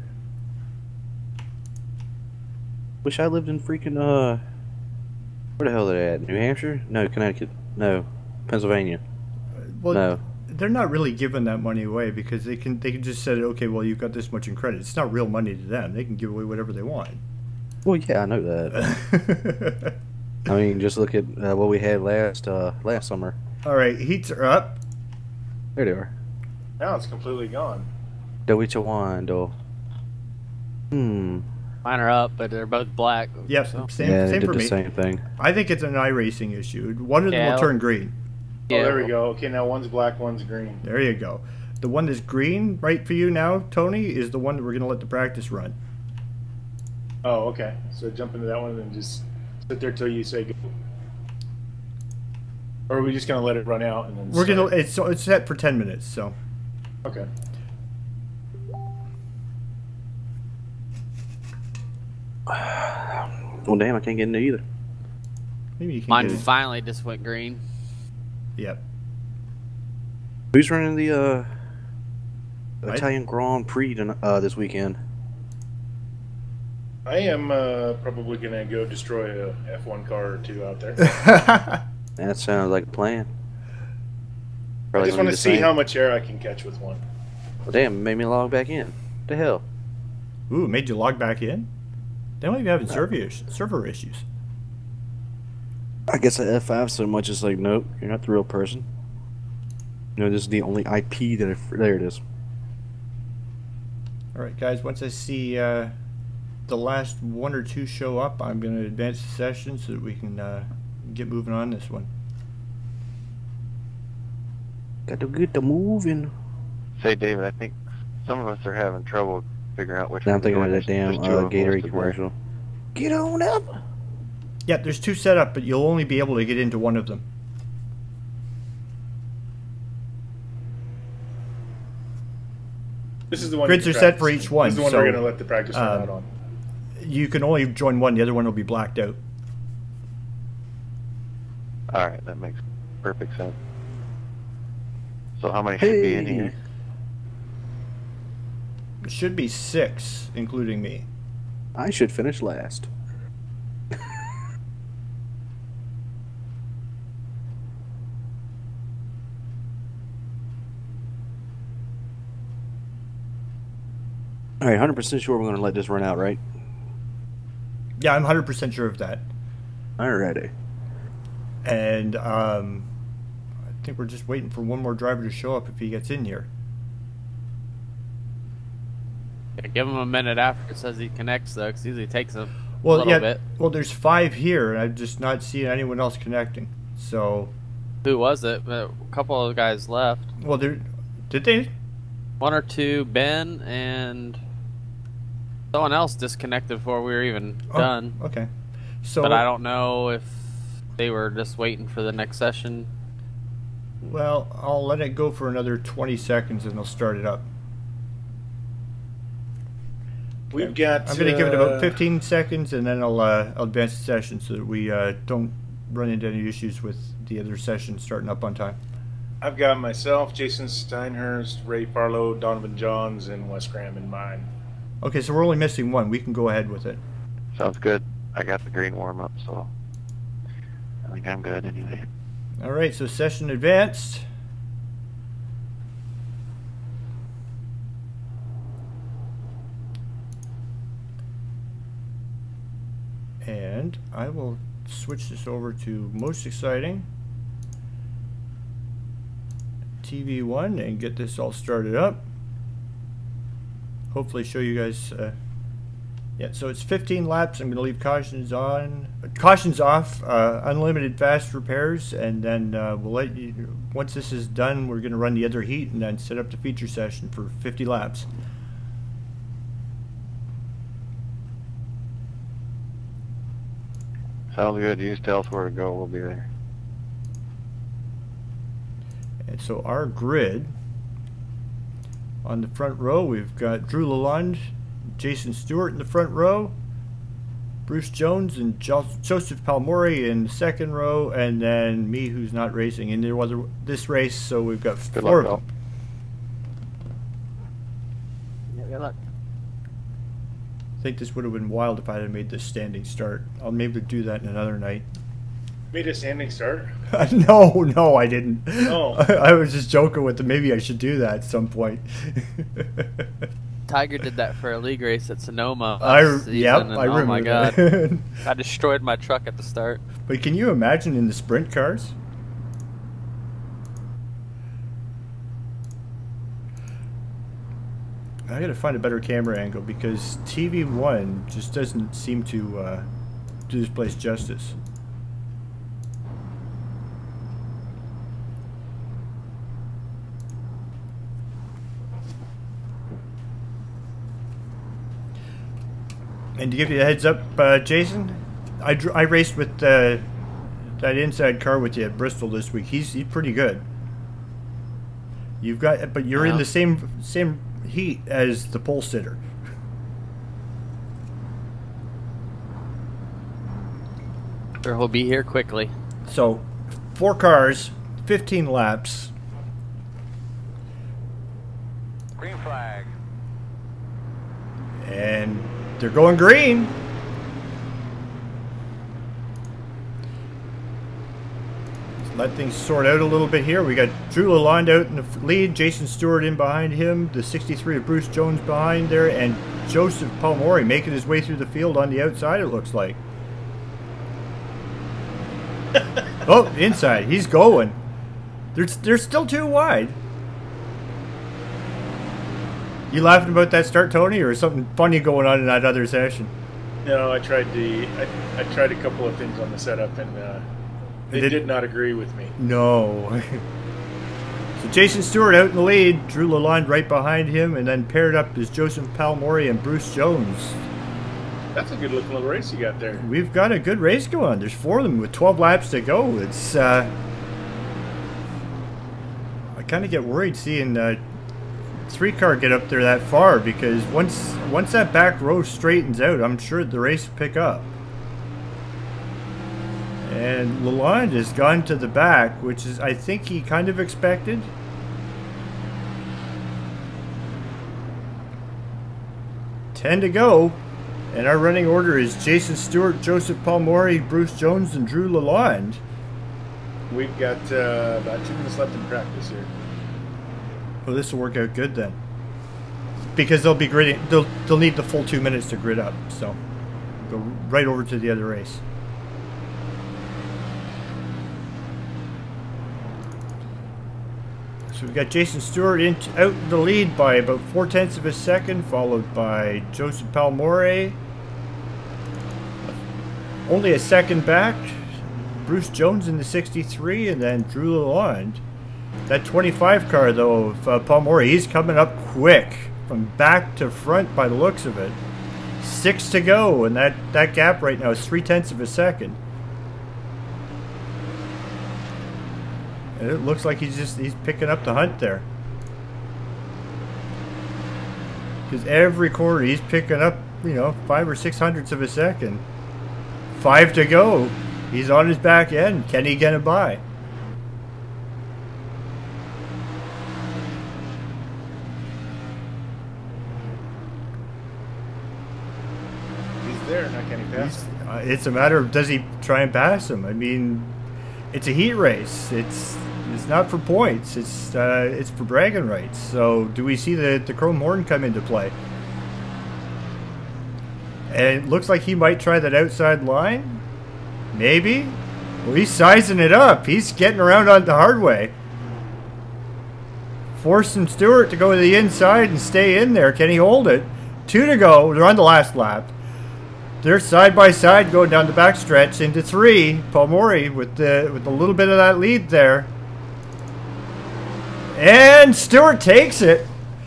Wish I lived in freaking where the hell are they at? New Hampshire? No, Connecticut. No, Pennsylvania. Well, No. they're not really giving that money away because they can just say, okay, well, you've got this much in credit. It's not real money to them. They can give away whatever they want. Well, yeah, I know that. I mean, just look at what we had last summer. All right, heats are up. There they are. Now it's completely gone. Dowitchawando. Mine are up, but they're both black. Yep, so. same, Yeah, they same did for the me. same thing. I think it's an iRacing issue. One of them Yeah. will turn green. Oh, there we go. Okay, now one's black, one's green. There you go. The one that's green, right for you now, Tony, is the one that we're going to let the practice run. Oh, okay. So jump into that one and then just sit there till you say go. Or are we just gonna let it run out and then? We're start? gonna. It's set for 10 minutes, so. Okay. Well, damn, I can't get into either. Maybe you can Mine get it. finally just went green. Yep. Who's running the Italian Grand Prix this weekend? I am probably gonna go destroy a F1 car or two out there. That sounds like a plan. I Probably just gonna want be to the see same. how much air I can catch with one. Well, damn, it made me log back in. What the hell? Ooh, made you log back in? They might be having server issues. I guess at F5 so much is like, nope, you're not the real person. You know, this is the only IP that there it is. All right, guys. Once I see the last one or two show up, I'm going to advance the session so that we can get moving on this one. Got to get the moving. Say, David, I think some of us are having trouble figure out which Now I'm one's thinking about doing that damn this. There's two of them Gatorade listed there. commercial. Get on up. Yeah, there's 2 set up, but you'll only be able to get into one of them. This is the one. Grids you are can set for practice. each one, This is the one so, we're going to let the practice run out on. You can only join one. The other one will be blacked out. All right, that makes perfect sense. So how many should be in Hey. here? It should be 6, including me. I should finish last. All right, 100% sure we're going to let this run out, right? Yeah, I'm 100% sure of that. Alrighty. And I think we're just waiting for one more driver to show up if he gets in here. Yeah, give him a minute after it says he connects, though, because usually it takes a Well, little yeah. bit. Well, there's 5 here, and I'm just not seeing anyone else connecting. So, Who was it? A couple of guys left. well, did they? 1 or 2, Ben and someone else disconnected before we were even done. Okay. So, But I don't know if they were just waiting for the next session. well, I'll let it go for another 20 seconds, and I'll start it up. We've got. I'm going to give it about 15 seconds, and then I'll advance the session so that we don't run into any issues with the other session starting up on time. I've got myself, Jason Steinhurst, Ray Farlow, Donovan Johns, and Wes Graham in mine. Okay, so we're only missing one. We can go ahead with it. Sounds good. I got the green warm up, so I think I'm good anyway. All right, so session advanced. And I will switch this over to most exciting TV1 and get this all started up. Hopefully show you guys. Yeah, so it's 15 laps. I'm going to leave cautions on, cautions off, unlimited fast repairs, and then we'll let you. Once this is done, we're going to run the other heat and then set up the feature session for 50 laps. Sounds good. You just tell us where to go. We'll be there. And so our grid, on the front row, we've got Drew Lalonde, Jason Stewart in the front row, Bruce Jones and Joseph Palmori in the second row, and then me, who's not racing in this race. So we've got Good 4 luck, of them. Yeah, good luck. I think this would have been wild if I had made this standing start. I'll maybe do that in another night. Made a standing start? No, I didn't. Oh. I was just joking with them. Maybe I should do that at some point. Tiger did that for a league race at Sonoma. I last season, and remember oh my god. that. I destroyed my truck at the start. But can you imagine in the sprint cars? I gotta find a better camera angle because TV1 just doesn't seem to do this place justice. And to give you a heads up, Jason, I raced with that inside car with you at Bristol this week. He's pretty good. But you're in the same heat as the pole sitter. Sure, he'll be here quickly. So, 4 cars, 15 laps. Green flag. And they're going green. Let's let things sort out a little bit here. We got Drew Lalonde out in the lead, Jason Stewart in behind him, the 63 of Bruce Jones behind there, and Joseph Palmori making his way through the field on the outside, it looks like. Oh, inside. He's going. They're still too wide. You laughing about that start, Tony, or something funny going on in that other session? No, I tried a couple of things on the setup, and they did not agree with me. No. So Jason Stewart out in the lead. Drew Lalonde right behind him, and then paired up is Joseph Palmori and Bruce Jones. That's a good looking little race you got there. We've got a good race going. There's 4 of them with 12 laps to go. It's I kind of get worried seeing 3-car get up there that far, because once that back row straightens out, I'm sure the race will pick up. And Lalonde has gone to the back, which is, I think, he kind of expected. Ten to go. And our running order is Jason Stewart, Joseph Palmori, Bruce Jones, and Drew Lalonde. We've got about 2 minutes left in practice here. Well, this will work out good then, because they'll be gridding. They'll need the full 2 minutes to grid up. So go right over to the other race. So we've got Jason Stewart out in the lead by about 0.4 of a second, followed by Joseph Palmori. Only a second back. Bruce Jones in the 63, and then Drew Lalonde. That 25 car, though, of Palmori, he's coming up quick from back to front by the looks of it. 6 to go, and that gap right now is 0.3 of a second. And it looks like he's picking up the hunt there. Because every quarter he's picking up, 5 or 6 hundredths of a second. 5 to go. He's on his back end. Can he get it by? He's there, now can he pass him? It's a matter of, does he try and pass him? I mean, it's a heat race. It's not for points. It's for bragging rights. So do we see the chrome horn come into play? And it looks like he might try that outside line. Maybe. Well, he's sizing it up. He's getting around on the hard way. Forcing Stewart to go to the inside and stay in there. Can he hold it? 2 to go. They're on the last lap. They're side by side going down the backstretch into 3. Palmori with a little bit of that lead there. And Stewart takes it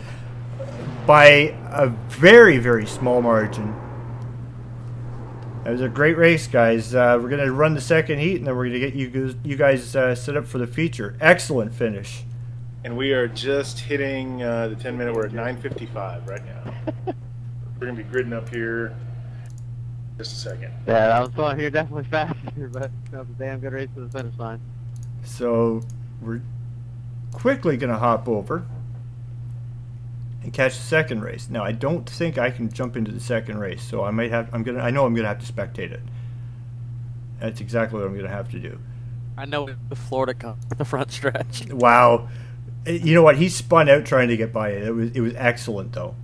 by a very, very small margin. That was a great race, guys. We're going to run the second heat, and then we're going to get you guys set up for the feature. Excellent finish. And we are just hitting the 10-minute. We're at 9:55 right now. We're going to be gridding up here just a second. Yeah, that was fun. You're definitely faster, but that was a damn good race to the finish line. So we're quickly going to hop over and catch the second race. Now, I don't think I can jump into the second race, so I know I'm going to have to spectate it. That's exactly what I'm going to have to do. I know the Florida Cup, the front stretch. Wow. You know what? He spun out trying to get by it. It was excellent, though.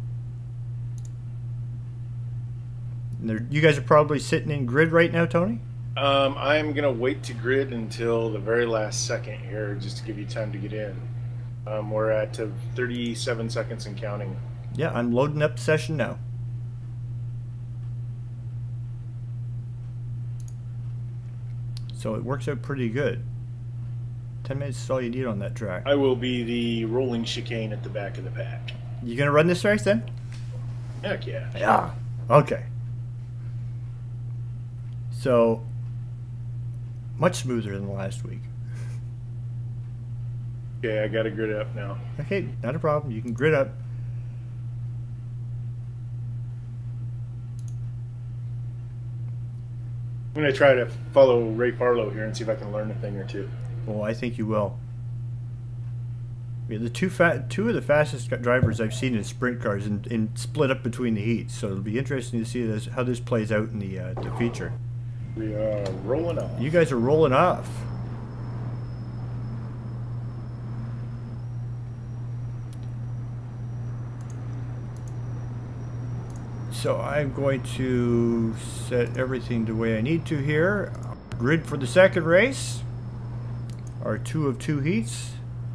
You guys are probably sitting in grid right now, Tony? I'm going to wait to grid until the very last second here, just to give you time to get in. We're at 37 seconds and counting. Yeah, I'm loading up the session now. So it works out pretty good. 10 minutes is all you need on that track. I will be the rolling chicane at the back of the pack. You going to run this race then? Heck yeah. Yeah. Okay. So, much smoother than last week. Okay, I got to grid up now. Okay, not a problem. You can grid up. I'm going to try to follow Ray Farlow here and see if I can learn a thing or two. Well, I think you will. Yeah, the two of the fastest drivers I've seen in sprint cars and split up between the heats. So it'll be interesting to see how this plays out in the feature. We are rolling off. You guys are rolling off. So I'm going to set everything the way I need to here. Grid for the second race. Our 2 of 2 heats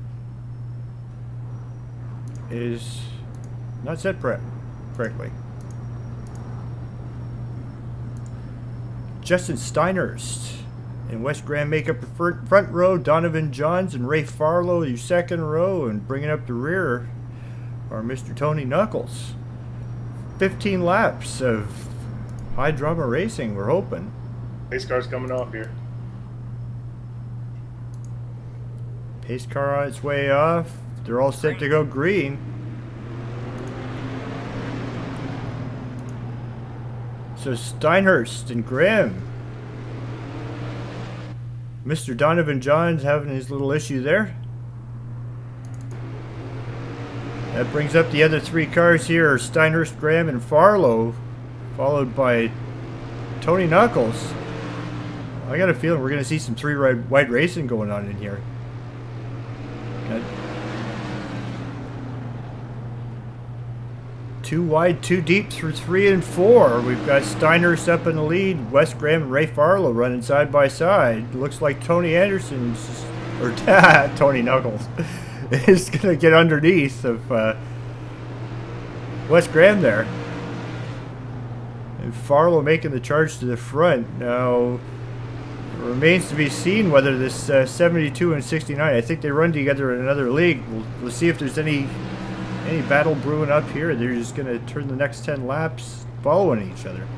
is not set correctly. Justin Steinhurst And Wes Graham make up the front row. Donovan Johns and Ray Farlow, your second row. And bringing up the rear are Mr. Tony Knuckles. 15 laps of high drama racing, we're hoping. Pace car's coming off here. Pace car on its way off. They're all set to go green. So Steinhurst and Graham. Mr. Donovan Johns having his little issue there. That brings up the other three cars here. Steinhurst, Graham, and Farlow, followed by Tony Knuckles. I got a feeling we're going to see some three-wide racing going on in here. Two wide, two deep through 3 and 4. We've got Steinhurst up in the lead. Wes Graham and Ray Farlow running side by side. Looks like Tony Anderson's, or Tony Knuckles, is going to get underneath of Wes Graham there. And Farlow making the charge to the front. Now, it remains to be seen whether this 72 and 69, I think they run together in another league. We'll see if there's any battle brewing up here. They're just going to turn the next 10 laps following each other.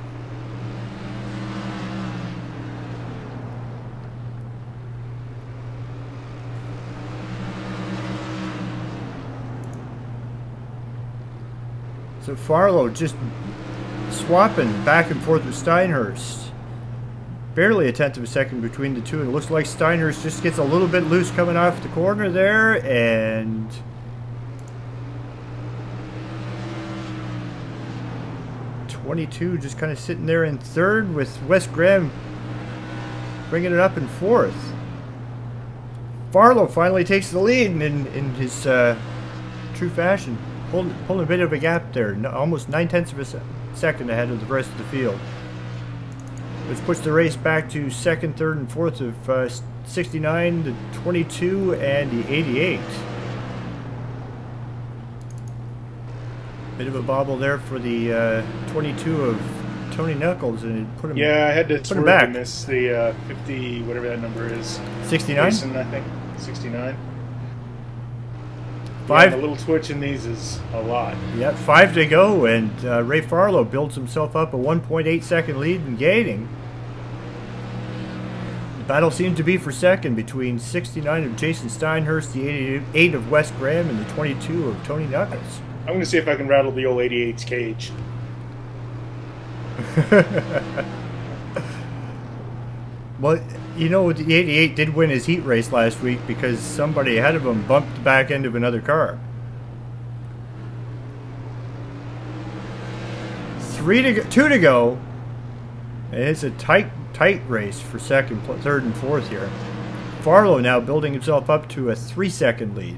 So Farlow just swapping back and forth with Steinhurst. Barely a tenth of a second between the two. And it looks like Steinhurst just gets a little bit loose coming off the corner there. And 22 just kind of sitting there in third, with Wes Graham bringing it up in fourth. Farlow finally takes the lead in his true fashion, pulling a bit of a gap there, almost 9/10 of a second ahead of the rest of the field, which puts the race back to second, third, and fourth of 69, the 22, and the 88. Bit of a bobble there for the 22 of Tony Knuckles, and it put him. Yeah, I had to put him back. Miss the 50, whatever that number is. 69. Mason, I think 69. Five. Yeah, the little twitch in these is a lot. Yeah, 5 to go, and Ray Farlow builds himself up a 1.8 second lead in gaining. The battle seems to be for second between 69 of Jason Steinhurst, the 88 of Wes Graham, and the 22 of Tony Knuckles. I'm going to see if I can rattle the old 88's cage. Well, you know, the 88 did win his heat race last week because somebody ahead of him bumped the back end of another car. 2 to go. And it's a tight race for second, third, and fourth here. Farlow now building himself up to a 3-second lead.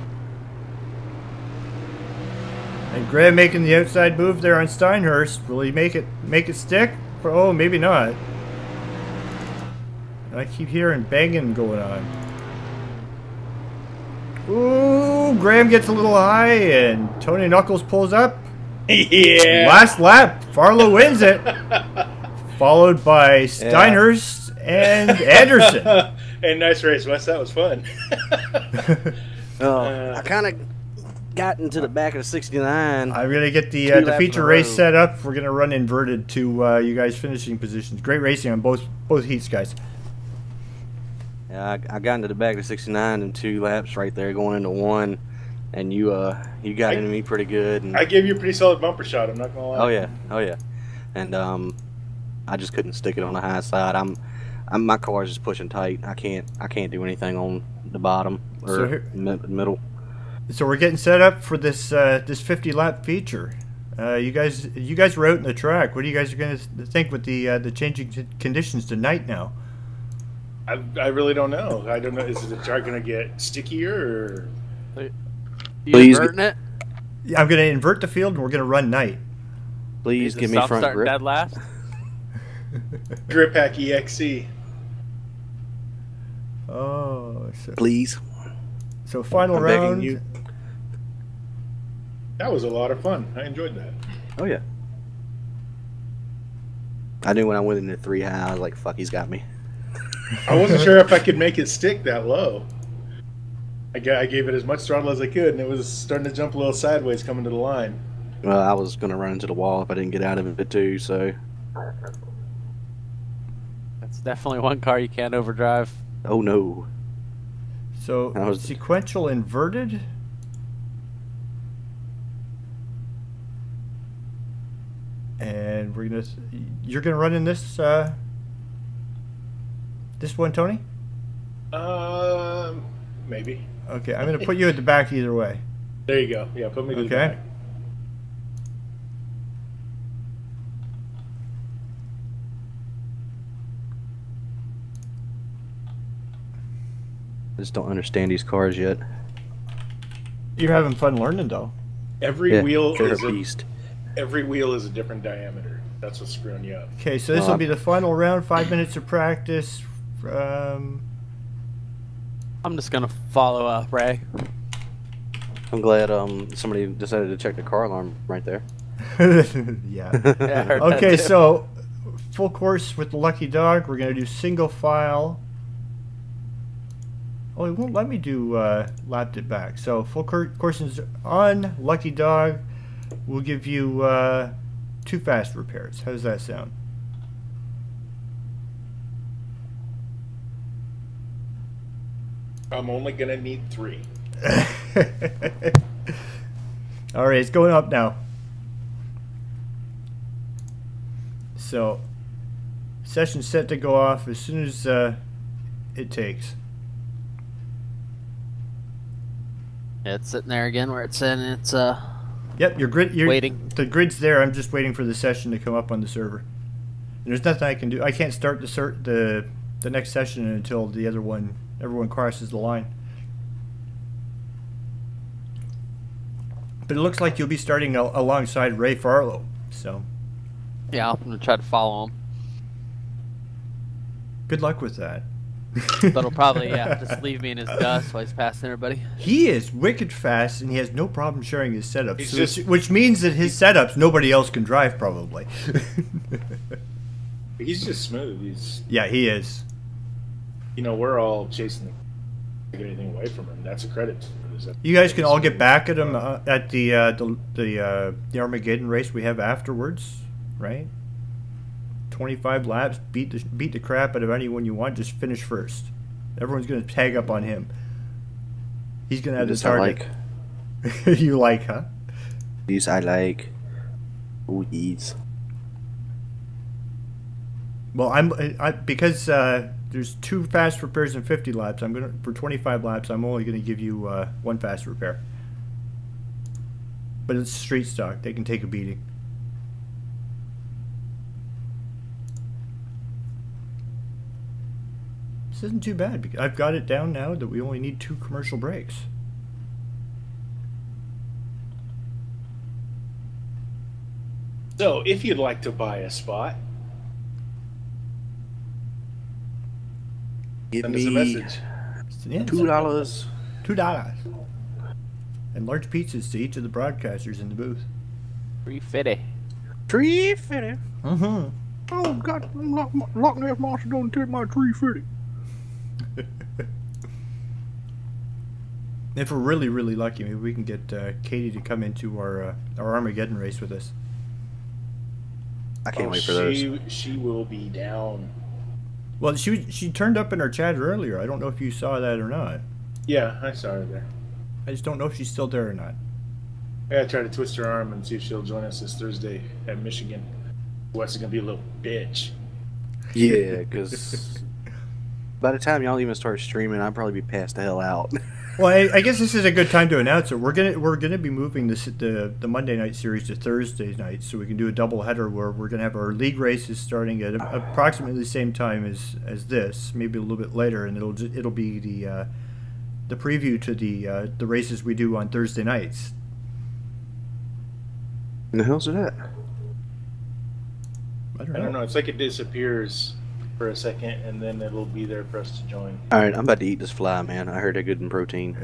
And Graham making the outside move there on Steinhurst. Will he make it stick? Oh, maybe not. I keep hearing banging going on. Ooh, Graham gets a little high, and Tony Knuckles pulls up. Yeah. Last lap, Farlow wins it. Followed by Steinhurst and Anderson. Hey, nice race, Wes. That was fun. I kind of got into the back of the 69. I'm going to get the feature race set up. We're going to run inverted to you guys' finishing positions. Great racing on both heats, guys. Yeah, I got into the back of the 69 in 2 laps right there going into 1, and you got into me pretty good. And I gave you a pretty solid bumper shot, I'm not going to lie. Oh yeah. And I just couldn't stick it on the high side. My car's just pushing tight. I can't do anything on the bottom or middle. So we're getting set up for this 50-lap feature. You guys were out in the track. What do you guys are going to think with the changing conditions tonight now? I really don't know. I don't know. Is the track going to get stickier or? You inverting it? I'm going to invert the field and we're going to run night. Please give me front grip. Dead last. Grip Hack EXE. Oh, please. So final I'm round. begging you. That was a lot of fun. I enjoyed that. Oh yeah. I knew when I went into 3 high, I was like, "Fuck, he's got me." I wasn't sure if I could make it stick that low. I gave it as much throttle as I could, and it was starting to jump a little sideways coming to the line. Well, I was going to run into the wall if I didn't get out of it too, so... That's definitely one car you can't overdrive. Oh, no. So, sequential inverted? And we're gonna... You're gonna run in this, this one, Tony? Maybe. Okay, I'm gonna put you at the back either way. There you go. Yeah, put me to the Okay. back. I just don't understand these cars yet. You're having fun learning, though. Every wheel they're is a beast. Every wheel is a different diameter. That's what's screwing you up. Okay, so this will be the final round. 5 minutes of practice. I'm just gonna follow up, Ray. I'm glad somebody decided to check the car alarm right there. Yeah. Yeah, I heard that Okay, too. so full course with the Lucky Dog. We're gonna do single file. Oh, it won't let me do lapped it back. So full course is on Lucky Dog. We'll give you 2 fast repairs. How does that sound? I'm only gonna need 3. All right, it's going up now. So, session's set to go off as soon as it takes. Yeah, it's sitting there again where it's in. It's Yep, your grid. Waiting. The grid's there. I'm just waiting for the session to come up on the server. And there's nothing I can do. I can't start the next session until the other one. Everyone crosses the line. But it looks like you'll be starting alongside Ray Farlow. So, yeah, I'm gonna try to follow him. good luck with that. But he'll probably just leave me in his dust while he's passing everybody. He is wicked fast, and he has no problem sharing his setups. He's So just- which means that his setups nobody else can drive, probably. He's just smooth. He's, Yeah, he is. we're all chasing to get anything away from him. That's a credit for this. You guys can all get back at him at the Armageddon race we have afterwards, right? 25 laps, beat the crap out of anyone you want. Just finish first. Everyone's gonna tag up on him. He's gonna have the These I target. You like, huh? These I like. Ooh, these. Well, because there's 2 fast repairs in 50 laps. For 25 laps. I'm only gonna give you 1 fast repair. But it's street stock. They can take a beating. This isn't too bad because I've got it down now that we only need 2 commercial brakes. So, if you'd like to buy a spot, Give send us a me message. Yeah, $2. $2. And large pizzas to each of the broadcasters in the booth. 350. $3.50. Mm-hmm. Oh God! Loch Ness Monster don't take my $3.50. If we're really, really lucky, maybe we can get Katie to come into our Armageddon race with us. I can't wait for those. She will be down. Well, she turned up in our chat earlier. I don't know if you saw that or not. Yeah, I saw her there. I just don't know if she's still there or not. I gotta try to twist her arm and see if she'll join us this Thursday at Michigan. Wes is gonna be a little bitch. Yeah, because by the time y'all even start streaming, I'll probably be passed the hell out. Well, I guess this is a good time to announce it. We're gonna be moving the Monday night series to Thursday night, so we can do a double header where we're gonna have our league races starting at approximately the same time as this, maybe a little bit later, and it'll be the preview to the races we do on Thursday nights. And the hell's that? I I don't know. It's like it disappears for a second, and then it'll be there for us to join. All right, I'm about to eat this fly, man. I heard they're good in protein.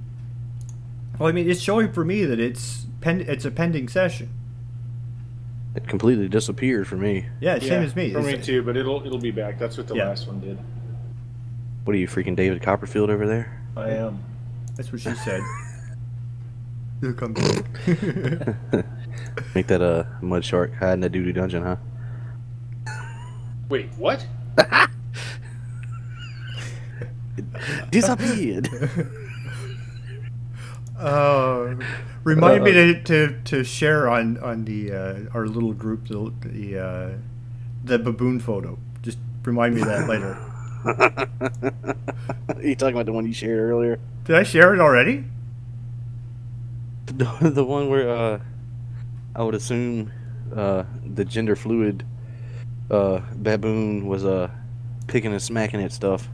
Well, I mean, it's showing for me that it's a pending session. It completely disappeared for me. Yeah, same as me. For me It's- too, but it'll be back. That's what the Yeah. last one did. What are you, freaking David Copperfield over there? I am. That's what she said. Here comes back. Make that a mud shark hide in that duty dungeon, huh? Wait, what? Disappeared. Remind me to share on the our little group the baboon photo. Just remind me of that later. Are you talking about the one you shared earlier? Did I share it already? The one where I would assume the gender fluid baboon was picking and smacking at stuff.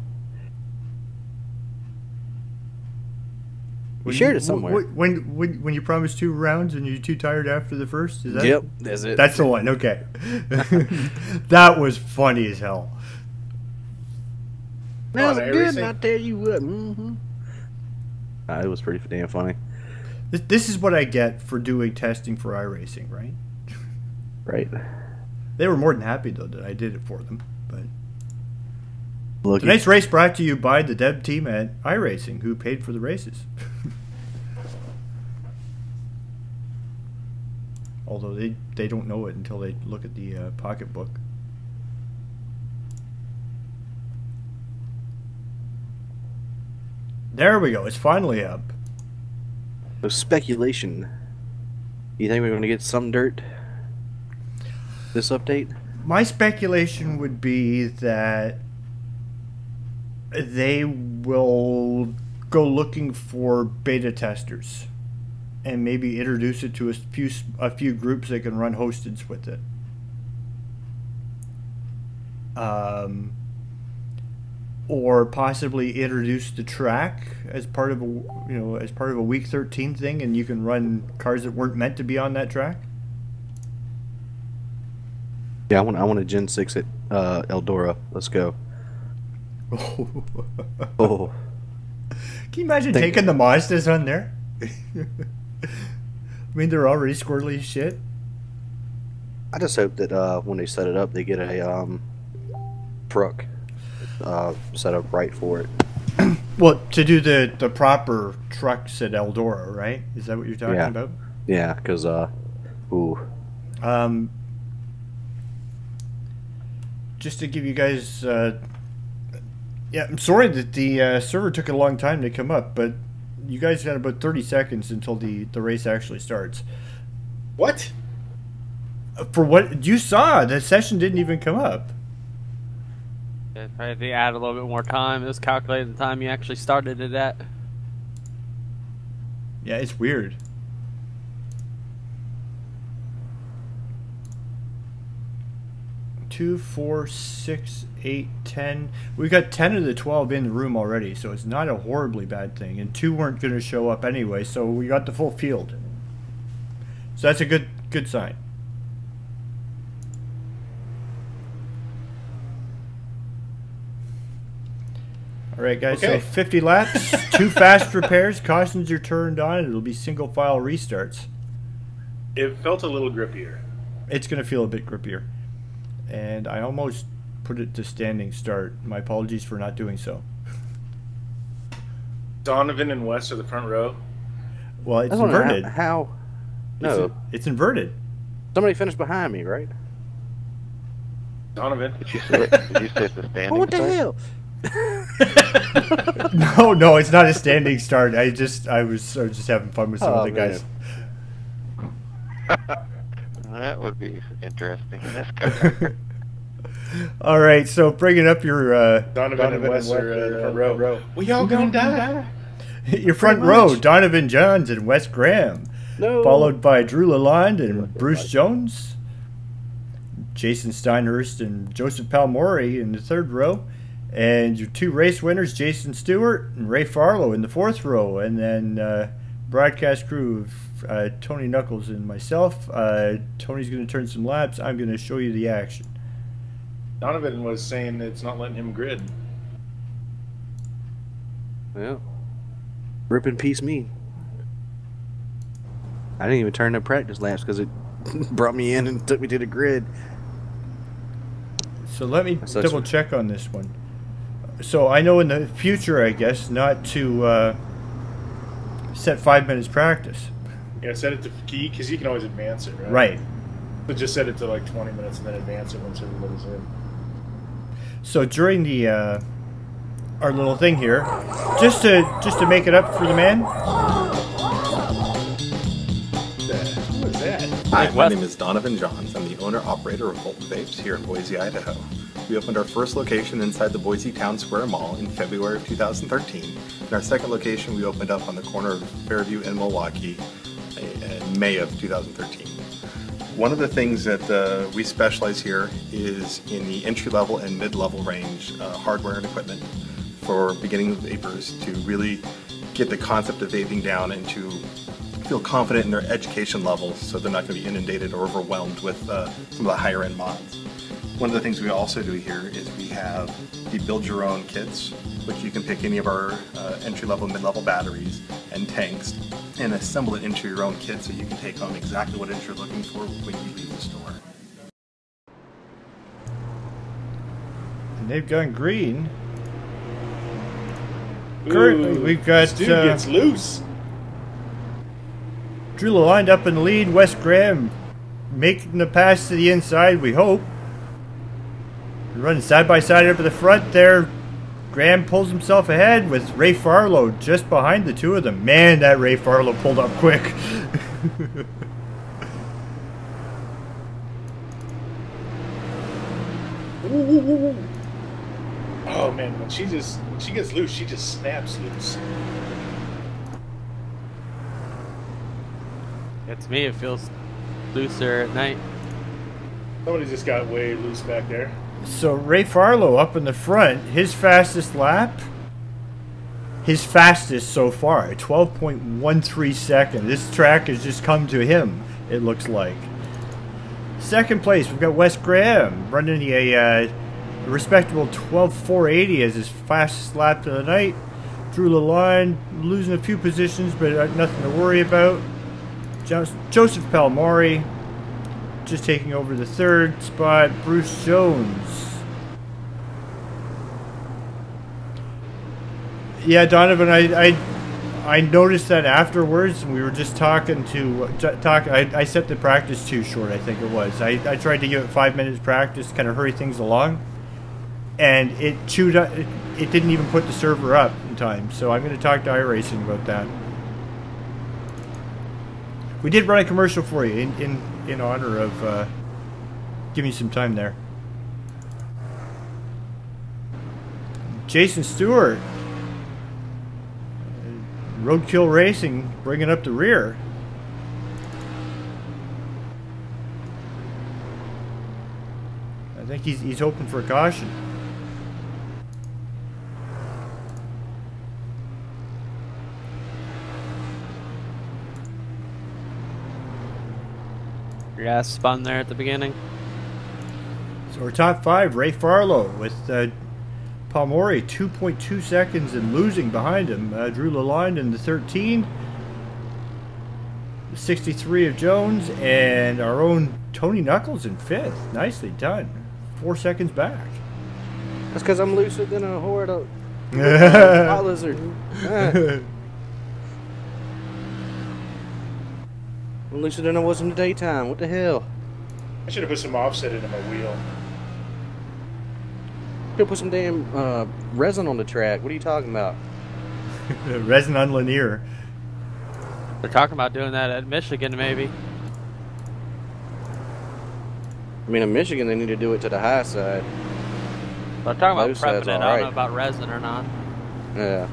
You shared it somewhere. When you promised 2 rounds and you're too tired after the first? Is that? Yep, that's it. That's the one. Okay, that was funny as hell. That was On good, everything. and I tell you what. Mm-hmm. It was pretty damn funny. This is what I get for doing testing for iRacing, right? Right. They were more than happy though that I did it for them. But Look, tonight's race brought to you by the dev team at iRacing, who paid for the races. Although they don't know it until they look at the pocketbook. There we go. It's finally up. so speculation. You think we're going to get some dirt this update? My speculation would be that they will go looking for beta testers and maybe introduce it to a few groups that can run hosteds with it. Or possibly introduce the track as part of a week 13 thing, and you can run cars that weren't meant to be on that track. Yeah, I want a Gen 6 at Eldora. Let's go. Oh, Can you imagine taking the Mazdas on there? I mean, they're already squirrely as shit. I just hope that when they set it up, they get a truck set up right for it. Well, to do the proper trucks at Eldora, right? Is that what you're talking Yeah. about? Yeah, because Just to give you guys, yeah, I'm sorry that the server took a long time to come up, but you guys got about 30 seconds until the race actually starts. What? For what you saw, the session didn't even come up. Yeah, probably if they add a little bit more time, it was calculating the time you actually started it at. Yeah, it's weird. Two, 4, 6, 8, 10. We got 10 of the 12 in the room already, so it's not a horribly bad thing. And 2 weren't going to show up anyway, so we got the full field. So that's a good sign. All right, guys. Okay. So 50 laps, 2 fast repairs, cautions are turned on, and it'll be single file restarts. It felt a little grippier. It's going to feel a bit grippier. And I almost put it to standing start. My apologies for not doing so. Donovan and Wes are the front row. Well, it's I don't know inverted. how. No, It's inverted. somebody finished behind me, right? Donovan. Did you say it's a standing What the start? hell? No, it's not a standing start. I was just having fun with some Oh, of the guys. That would be interesting. That's good. All right, so bringing up your Donovan and Wes are the front row. We all gonna die. your front row, Donovan Johns and Wes Graham, No. followed by Drew Lalonde and Bruce Jones, Jason Steinhurst and Joseph Palmori in the third row, and your 2 race winners, Jason Stewart and Ray Farlow in the fourth row, and then broadcast crew of Tony Knuckles and myself. Tony's going to turn some laps. I'm going to show you the action. Donovan was saying it's not letting him grid. Yeah. Rip in peace me. I didn't even turn the practice laps because it brought me in and took me to the grid. So let me So double check on this one. So I know in the future, I guess, not to set 5 minutes practice. Yeah, set it to key because you can always advance it, right? Right. But just set it to like 20 minutes and then advance it once everybody's in. So during the our little thing here, just to make it up for the man. Who is that? Hi, my name is Donovan Johns. I'm the owner-operator of Bolton Vapes here in Boise, Idaho. We opened our first location inside the Boise Town Square Mall in February of 2013. And our second location we opened up on the corner of Fairview and Milwaukee in May of 2013. One of the things that we specialize here is in the entry-level and mid-level range hardware and equipment for beginning vapers to really get the concept of vaping down and to feel confident in their education levels so they're not going to be inundated or overwhelmed with some of the higher end mods. One of the things we also do here is we have the build your own kits, which you can pick any of our entry-level, mid-level batteries and tanks and assemble it into your own kit so you can take home exactly what it is you're looking for when you leave the store. And they've gone green. Currently, we've got This dude gets loose. Drew lined up in the lead. Wes Graham making the pass to the inside, we hope. Running side by side up at the front there. Graham pulls himself ahead with Ray Farlow just behind the two of them. Man, that Ray Farlow pulled up quick. Oh man, when she gets loose, she just snaps loose. Yeah, to me, it feels looser at night. Somebody just got way loose back there. So Ray Farlow up in the front, his fastest lap, his fastest so far, 12.13 seconds. This track has just come to him, it looks like. Second place, we've got Wes Graham running a respectable 12.480 as his fastest lap of the night. Drew Lalonde losing a few positions, but nothing to worry about. Joseph Palmori just taking over the third spot. Bruce Jones. Yeah, Donovan, I noticed that afterwards, and we were just talking to I set the practice too short, I think it was. I tried to give it 5 minutes practice, kind of hurry things along, and it chewed up. It didn't even put the server up in time. So I'm going to talk to iRacing about that. We did run a commercial for you in honor of giving you some time there. Jason Stewart, Roadkill Racing, bringing up the rear. I think he's hoping for a caution. Your ass spun there at the beginning. So our top five, Ray Farlow with Palmori 2.2 seconds and losing behind him. Drew Lalonde in the 13. The 63 of Jones, and our own Tony Knuckles in 5th. Nicely done. 4 seconds back. That's because I'm looser than a horde of a lizard. I'm looser than I was in the daytime. What the hell? I should have put some offset into my wheel. Could put some damn resin on the track. What are you talking about? Resin on linear. They're talking about doing that at Michigan, maybe. I mean, in Michigan, they need to do it to the high side. They're talking about Low side's prepping it. I alright. don't know about resin or not. Yeah.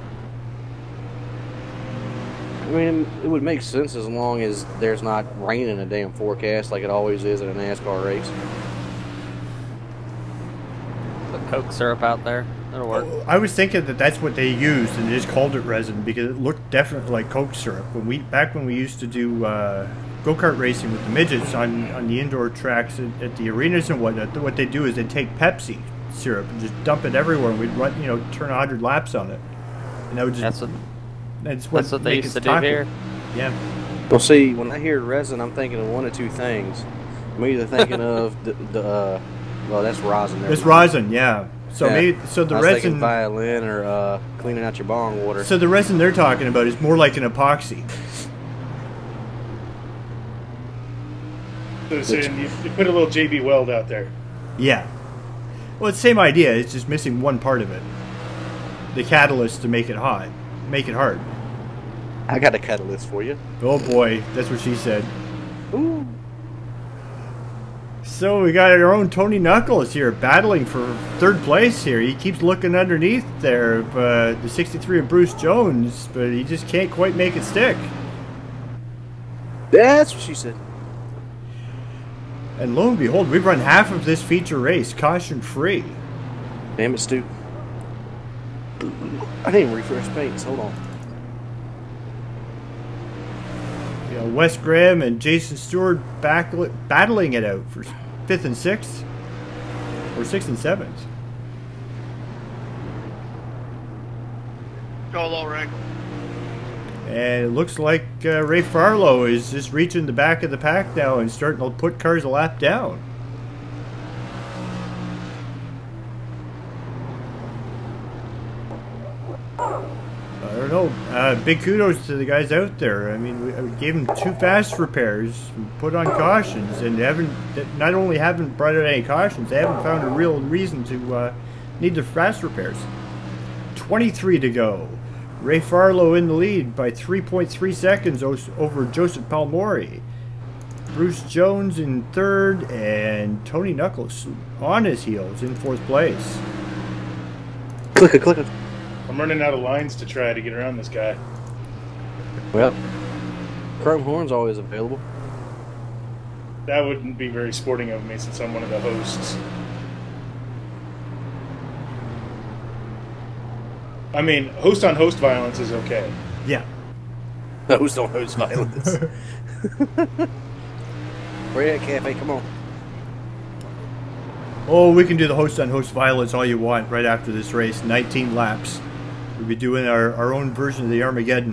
I mean, it would make sense as long as there's not rain in a damn forecast like it always is at a NASCAR race. Put Coke syrup out there. That'll work. I was thinking that that's what they used, and they just called it resin because it looked definitely like Coke syrup. Back when we used to do go-kart racing with the midgets on the indoor tracks at the arenas and whatnot, what they do is they take Pepsi syrup and just dump it everywhere, and we'd run, turn 100 laps on it, and that would just That's what they used to do here. Yeah. Well, see, when I hear resin, I'm thinking of one of two things. I'm either thinking of well, that's rosin. It's rosin, yeah. So Yeah. maybe so the I was resin. thinking violin or cleaning out your bong water. So the resin they're talking about is more like an epoxy. So saying you put a little JB Weld out there. Yeah. Well, it's the same idea. It's just missing one part of it. The catalyst to make it hot, make it hard. I got a catalyst for you. Oh boy, that's what she said. Ooh. So we got our own Tony Knuckles here battling for third place here. He keeps looking underneath there, the 63 of Bruce Jones, but he just can't quite make it stick. That's what she said. And lo and behold, we've run half of this feature race caution free. Damn it, Stu. I didn't even refresh paints. Hold on. You know, Wes Graham and Jason Stewart battling it out for 5th and 6th, or 6th and 7th. Go low, Rick. And it looks like Ray Farlow is just reaching the back of the pack now and starting to put cars a lap down. I don't know. Big kudos to the guys out there. I mean, we gave them 2 fast repairs, we put on cautions, and not only haven't brought out any cautions, they haven't found a real reason to need their fast repairs. 23 to go. Ray Farlow in the lead by 3.3 seconds over Joseph Palmori. Bruce Jones in 3rd, and Tony Knuckles on his heels in 4th place. Click it. I'm running out of lines to try to get around this guy. Well, Chrome Horn's always available. That wouldn't be very sporting of me since I'm one of the hosts. I mean, host-on-host violence is okay. Yeah. Host on host violence. Where you at, Cafe? Come on. Oh, we can do the host-on-host violence all you want right after this race. 19 laps. We'll be doing our own version of the Armageddon.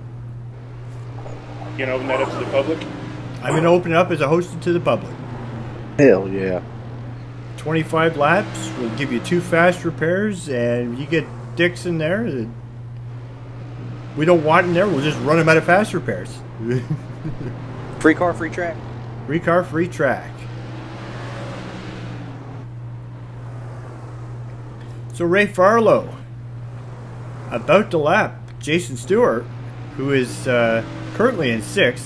You gonna open that up to the public? I'm going to open it up as a host to the public. Hell yeah. 25 laps. We'll give you 2 fast repairs, and you get dicks in there that we don't want in there. We'll just run them out of fast repairs. Free car, free track. Free car, free track. So Ray Farlow about to lap Jason Stewart, who is currently in 6th.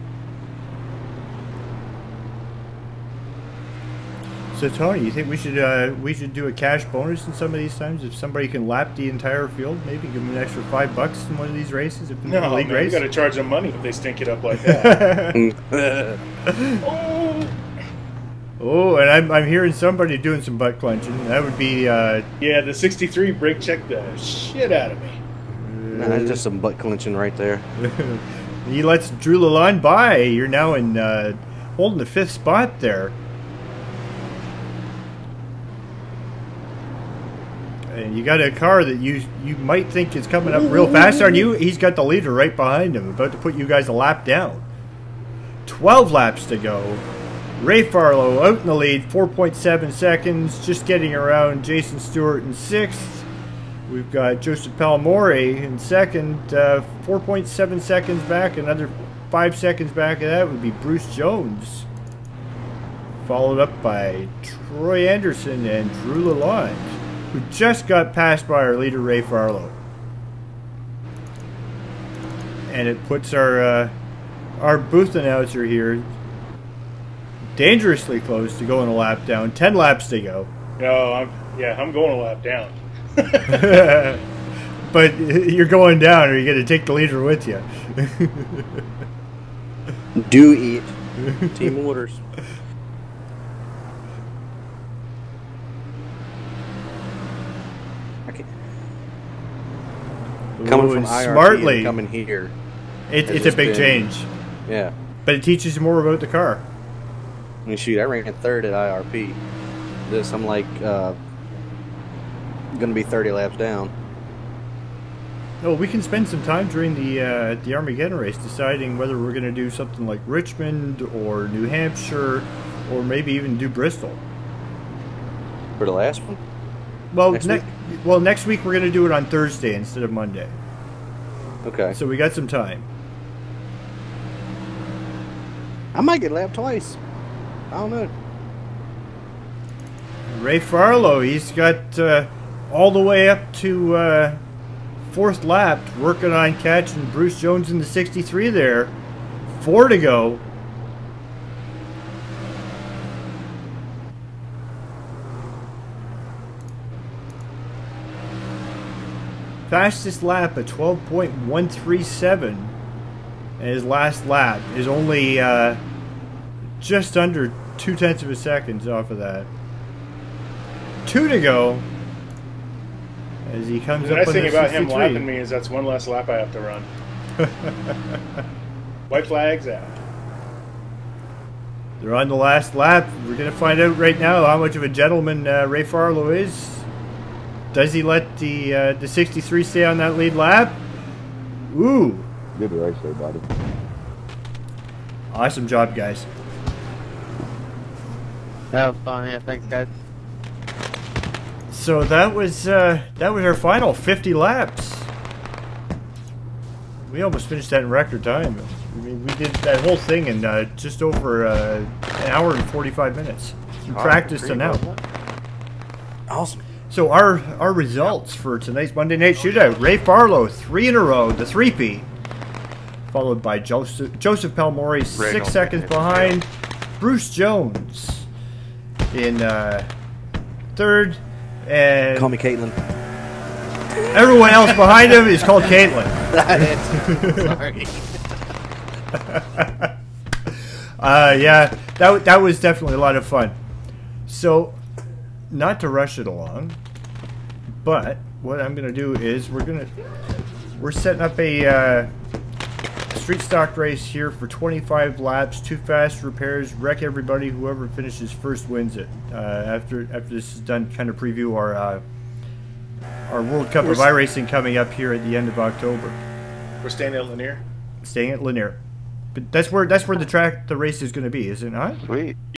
So Tony, you think we should do a cash bonus in some of these times if somebody can lap the entire field? Maybe give them an extra $5 in one of these races. If No, league man, race. you got to charge them money if they stink it up like that. Oh, and I'm hearing somebody doing some butt clenching. That would be Yeah, the 63 brake checked the shit out of me. Nah, that's just some butt clenching right there. He lets Drew Lalonde by. You're now in holding the 5th spot there. And you got a car that you might think is coming up real fast, aren't you? He's got the leader right behind him, about to put you guys a lap down. 12 laps to go. Ray Farlow out in the lead, 4.7 seconds, just getting around Jason Stewart in 6th. We've got Joseph Palmori in 2nd, 4.7 seconds back. Another 5 seconds back of that would be Bruce Jones, followed up by Troy Anderson and Drew Lalonde, who just got passed by our leader Ray Farlow. And it puts our booth announcer here dangerously close to going a lap down. 10 laps to go. No, I'm going a lap down. But you're going down, or you're going to take the leader with you. Do it. Team orders. Coming from IRP smartly, and coming here. It's a big change. Yeah. But it teaches you more about the car. I mean, shoot, I ran 3rd at IRP. This, I'm like, going to be 30 laps down. No, we can spend some time during the Armageddon race deciding whether we're going to do something like Richmond or New Hampshire, or maybe even do Bristol. For the last one? Well, Next week? next week we're going to do it on Thursday instead of Monday. Okay. So we got some time. I might get lapped twice. I don't know. Ray Farlow, he's got all the way up to fourth lap, working on catching Bruce Jones in the 63 there. 4 to go. Fastest lap at 12.137. And his last lap is only just under 0.2 of a second off of that. 2 to go as he comes The up nice on thing the about him 63. lapping me is that's one less lap I have to run. White flags out. They're on the last lap. We're going to find out right now how much of a gentleman Ray Farlow is. Does he let the 63 stay on that lead lap? Ooh. Good race there, buddy. Awesome job, guys. That was fun. Yeah, thanks, guys. So that was our final 50 laps. We almost finished that in record time. I mean, we did that whole thing in just over an hour and 45 minutes. We practiced to now. Awesome. So our results for tonight's Monday Night Shootout: Ray Farlow 3 in a row, the 3P, followed by Joseph Palmori 6 seconds behind. Bruce Jones in third, and Call me Caitlin. everyone else behind him is called Caitlin. Sorry. Yeah, that was definitely a lot of fun. So, not to rush it along, but what I'm gonna do is we're setting up a street stock race here for 25 laps, 2 fast repairs, wreck everybody. Whoever finishes first wins it. After this is done, kind of preview our World Cup of iRacing coming up here at the end of October. We're staying at Lanier. Staying at Lanier, but that's where the race is going to be, is it not? Sweet.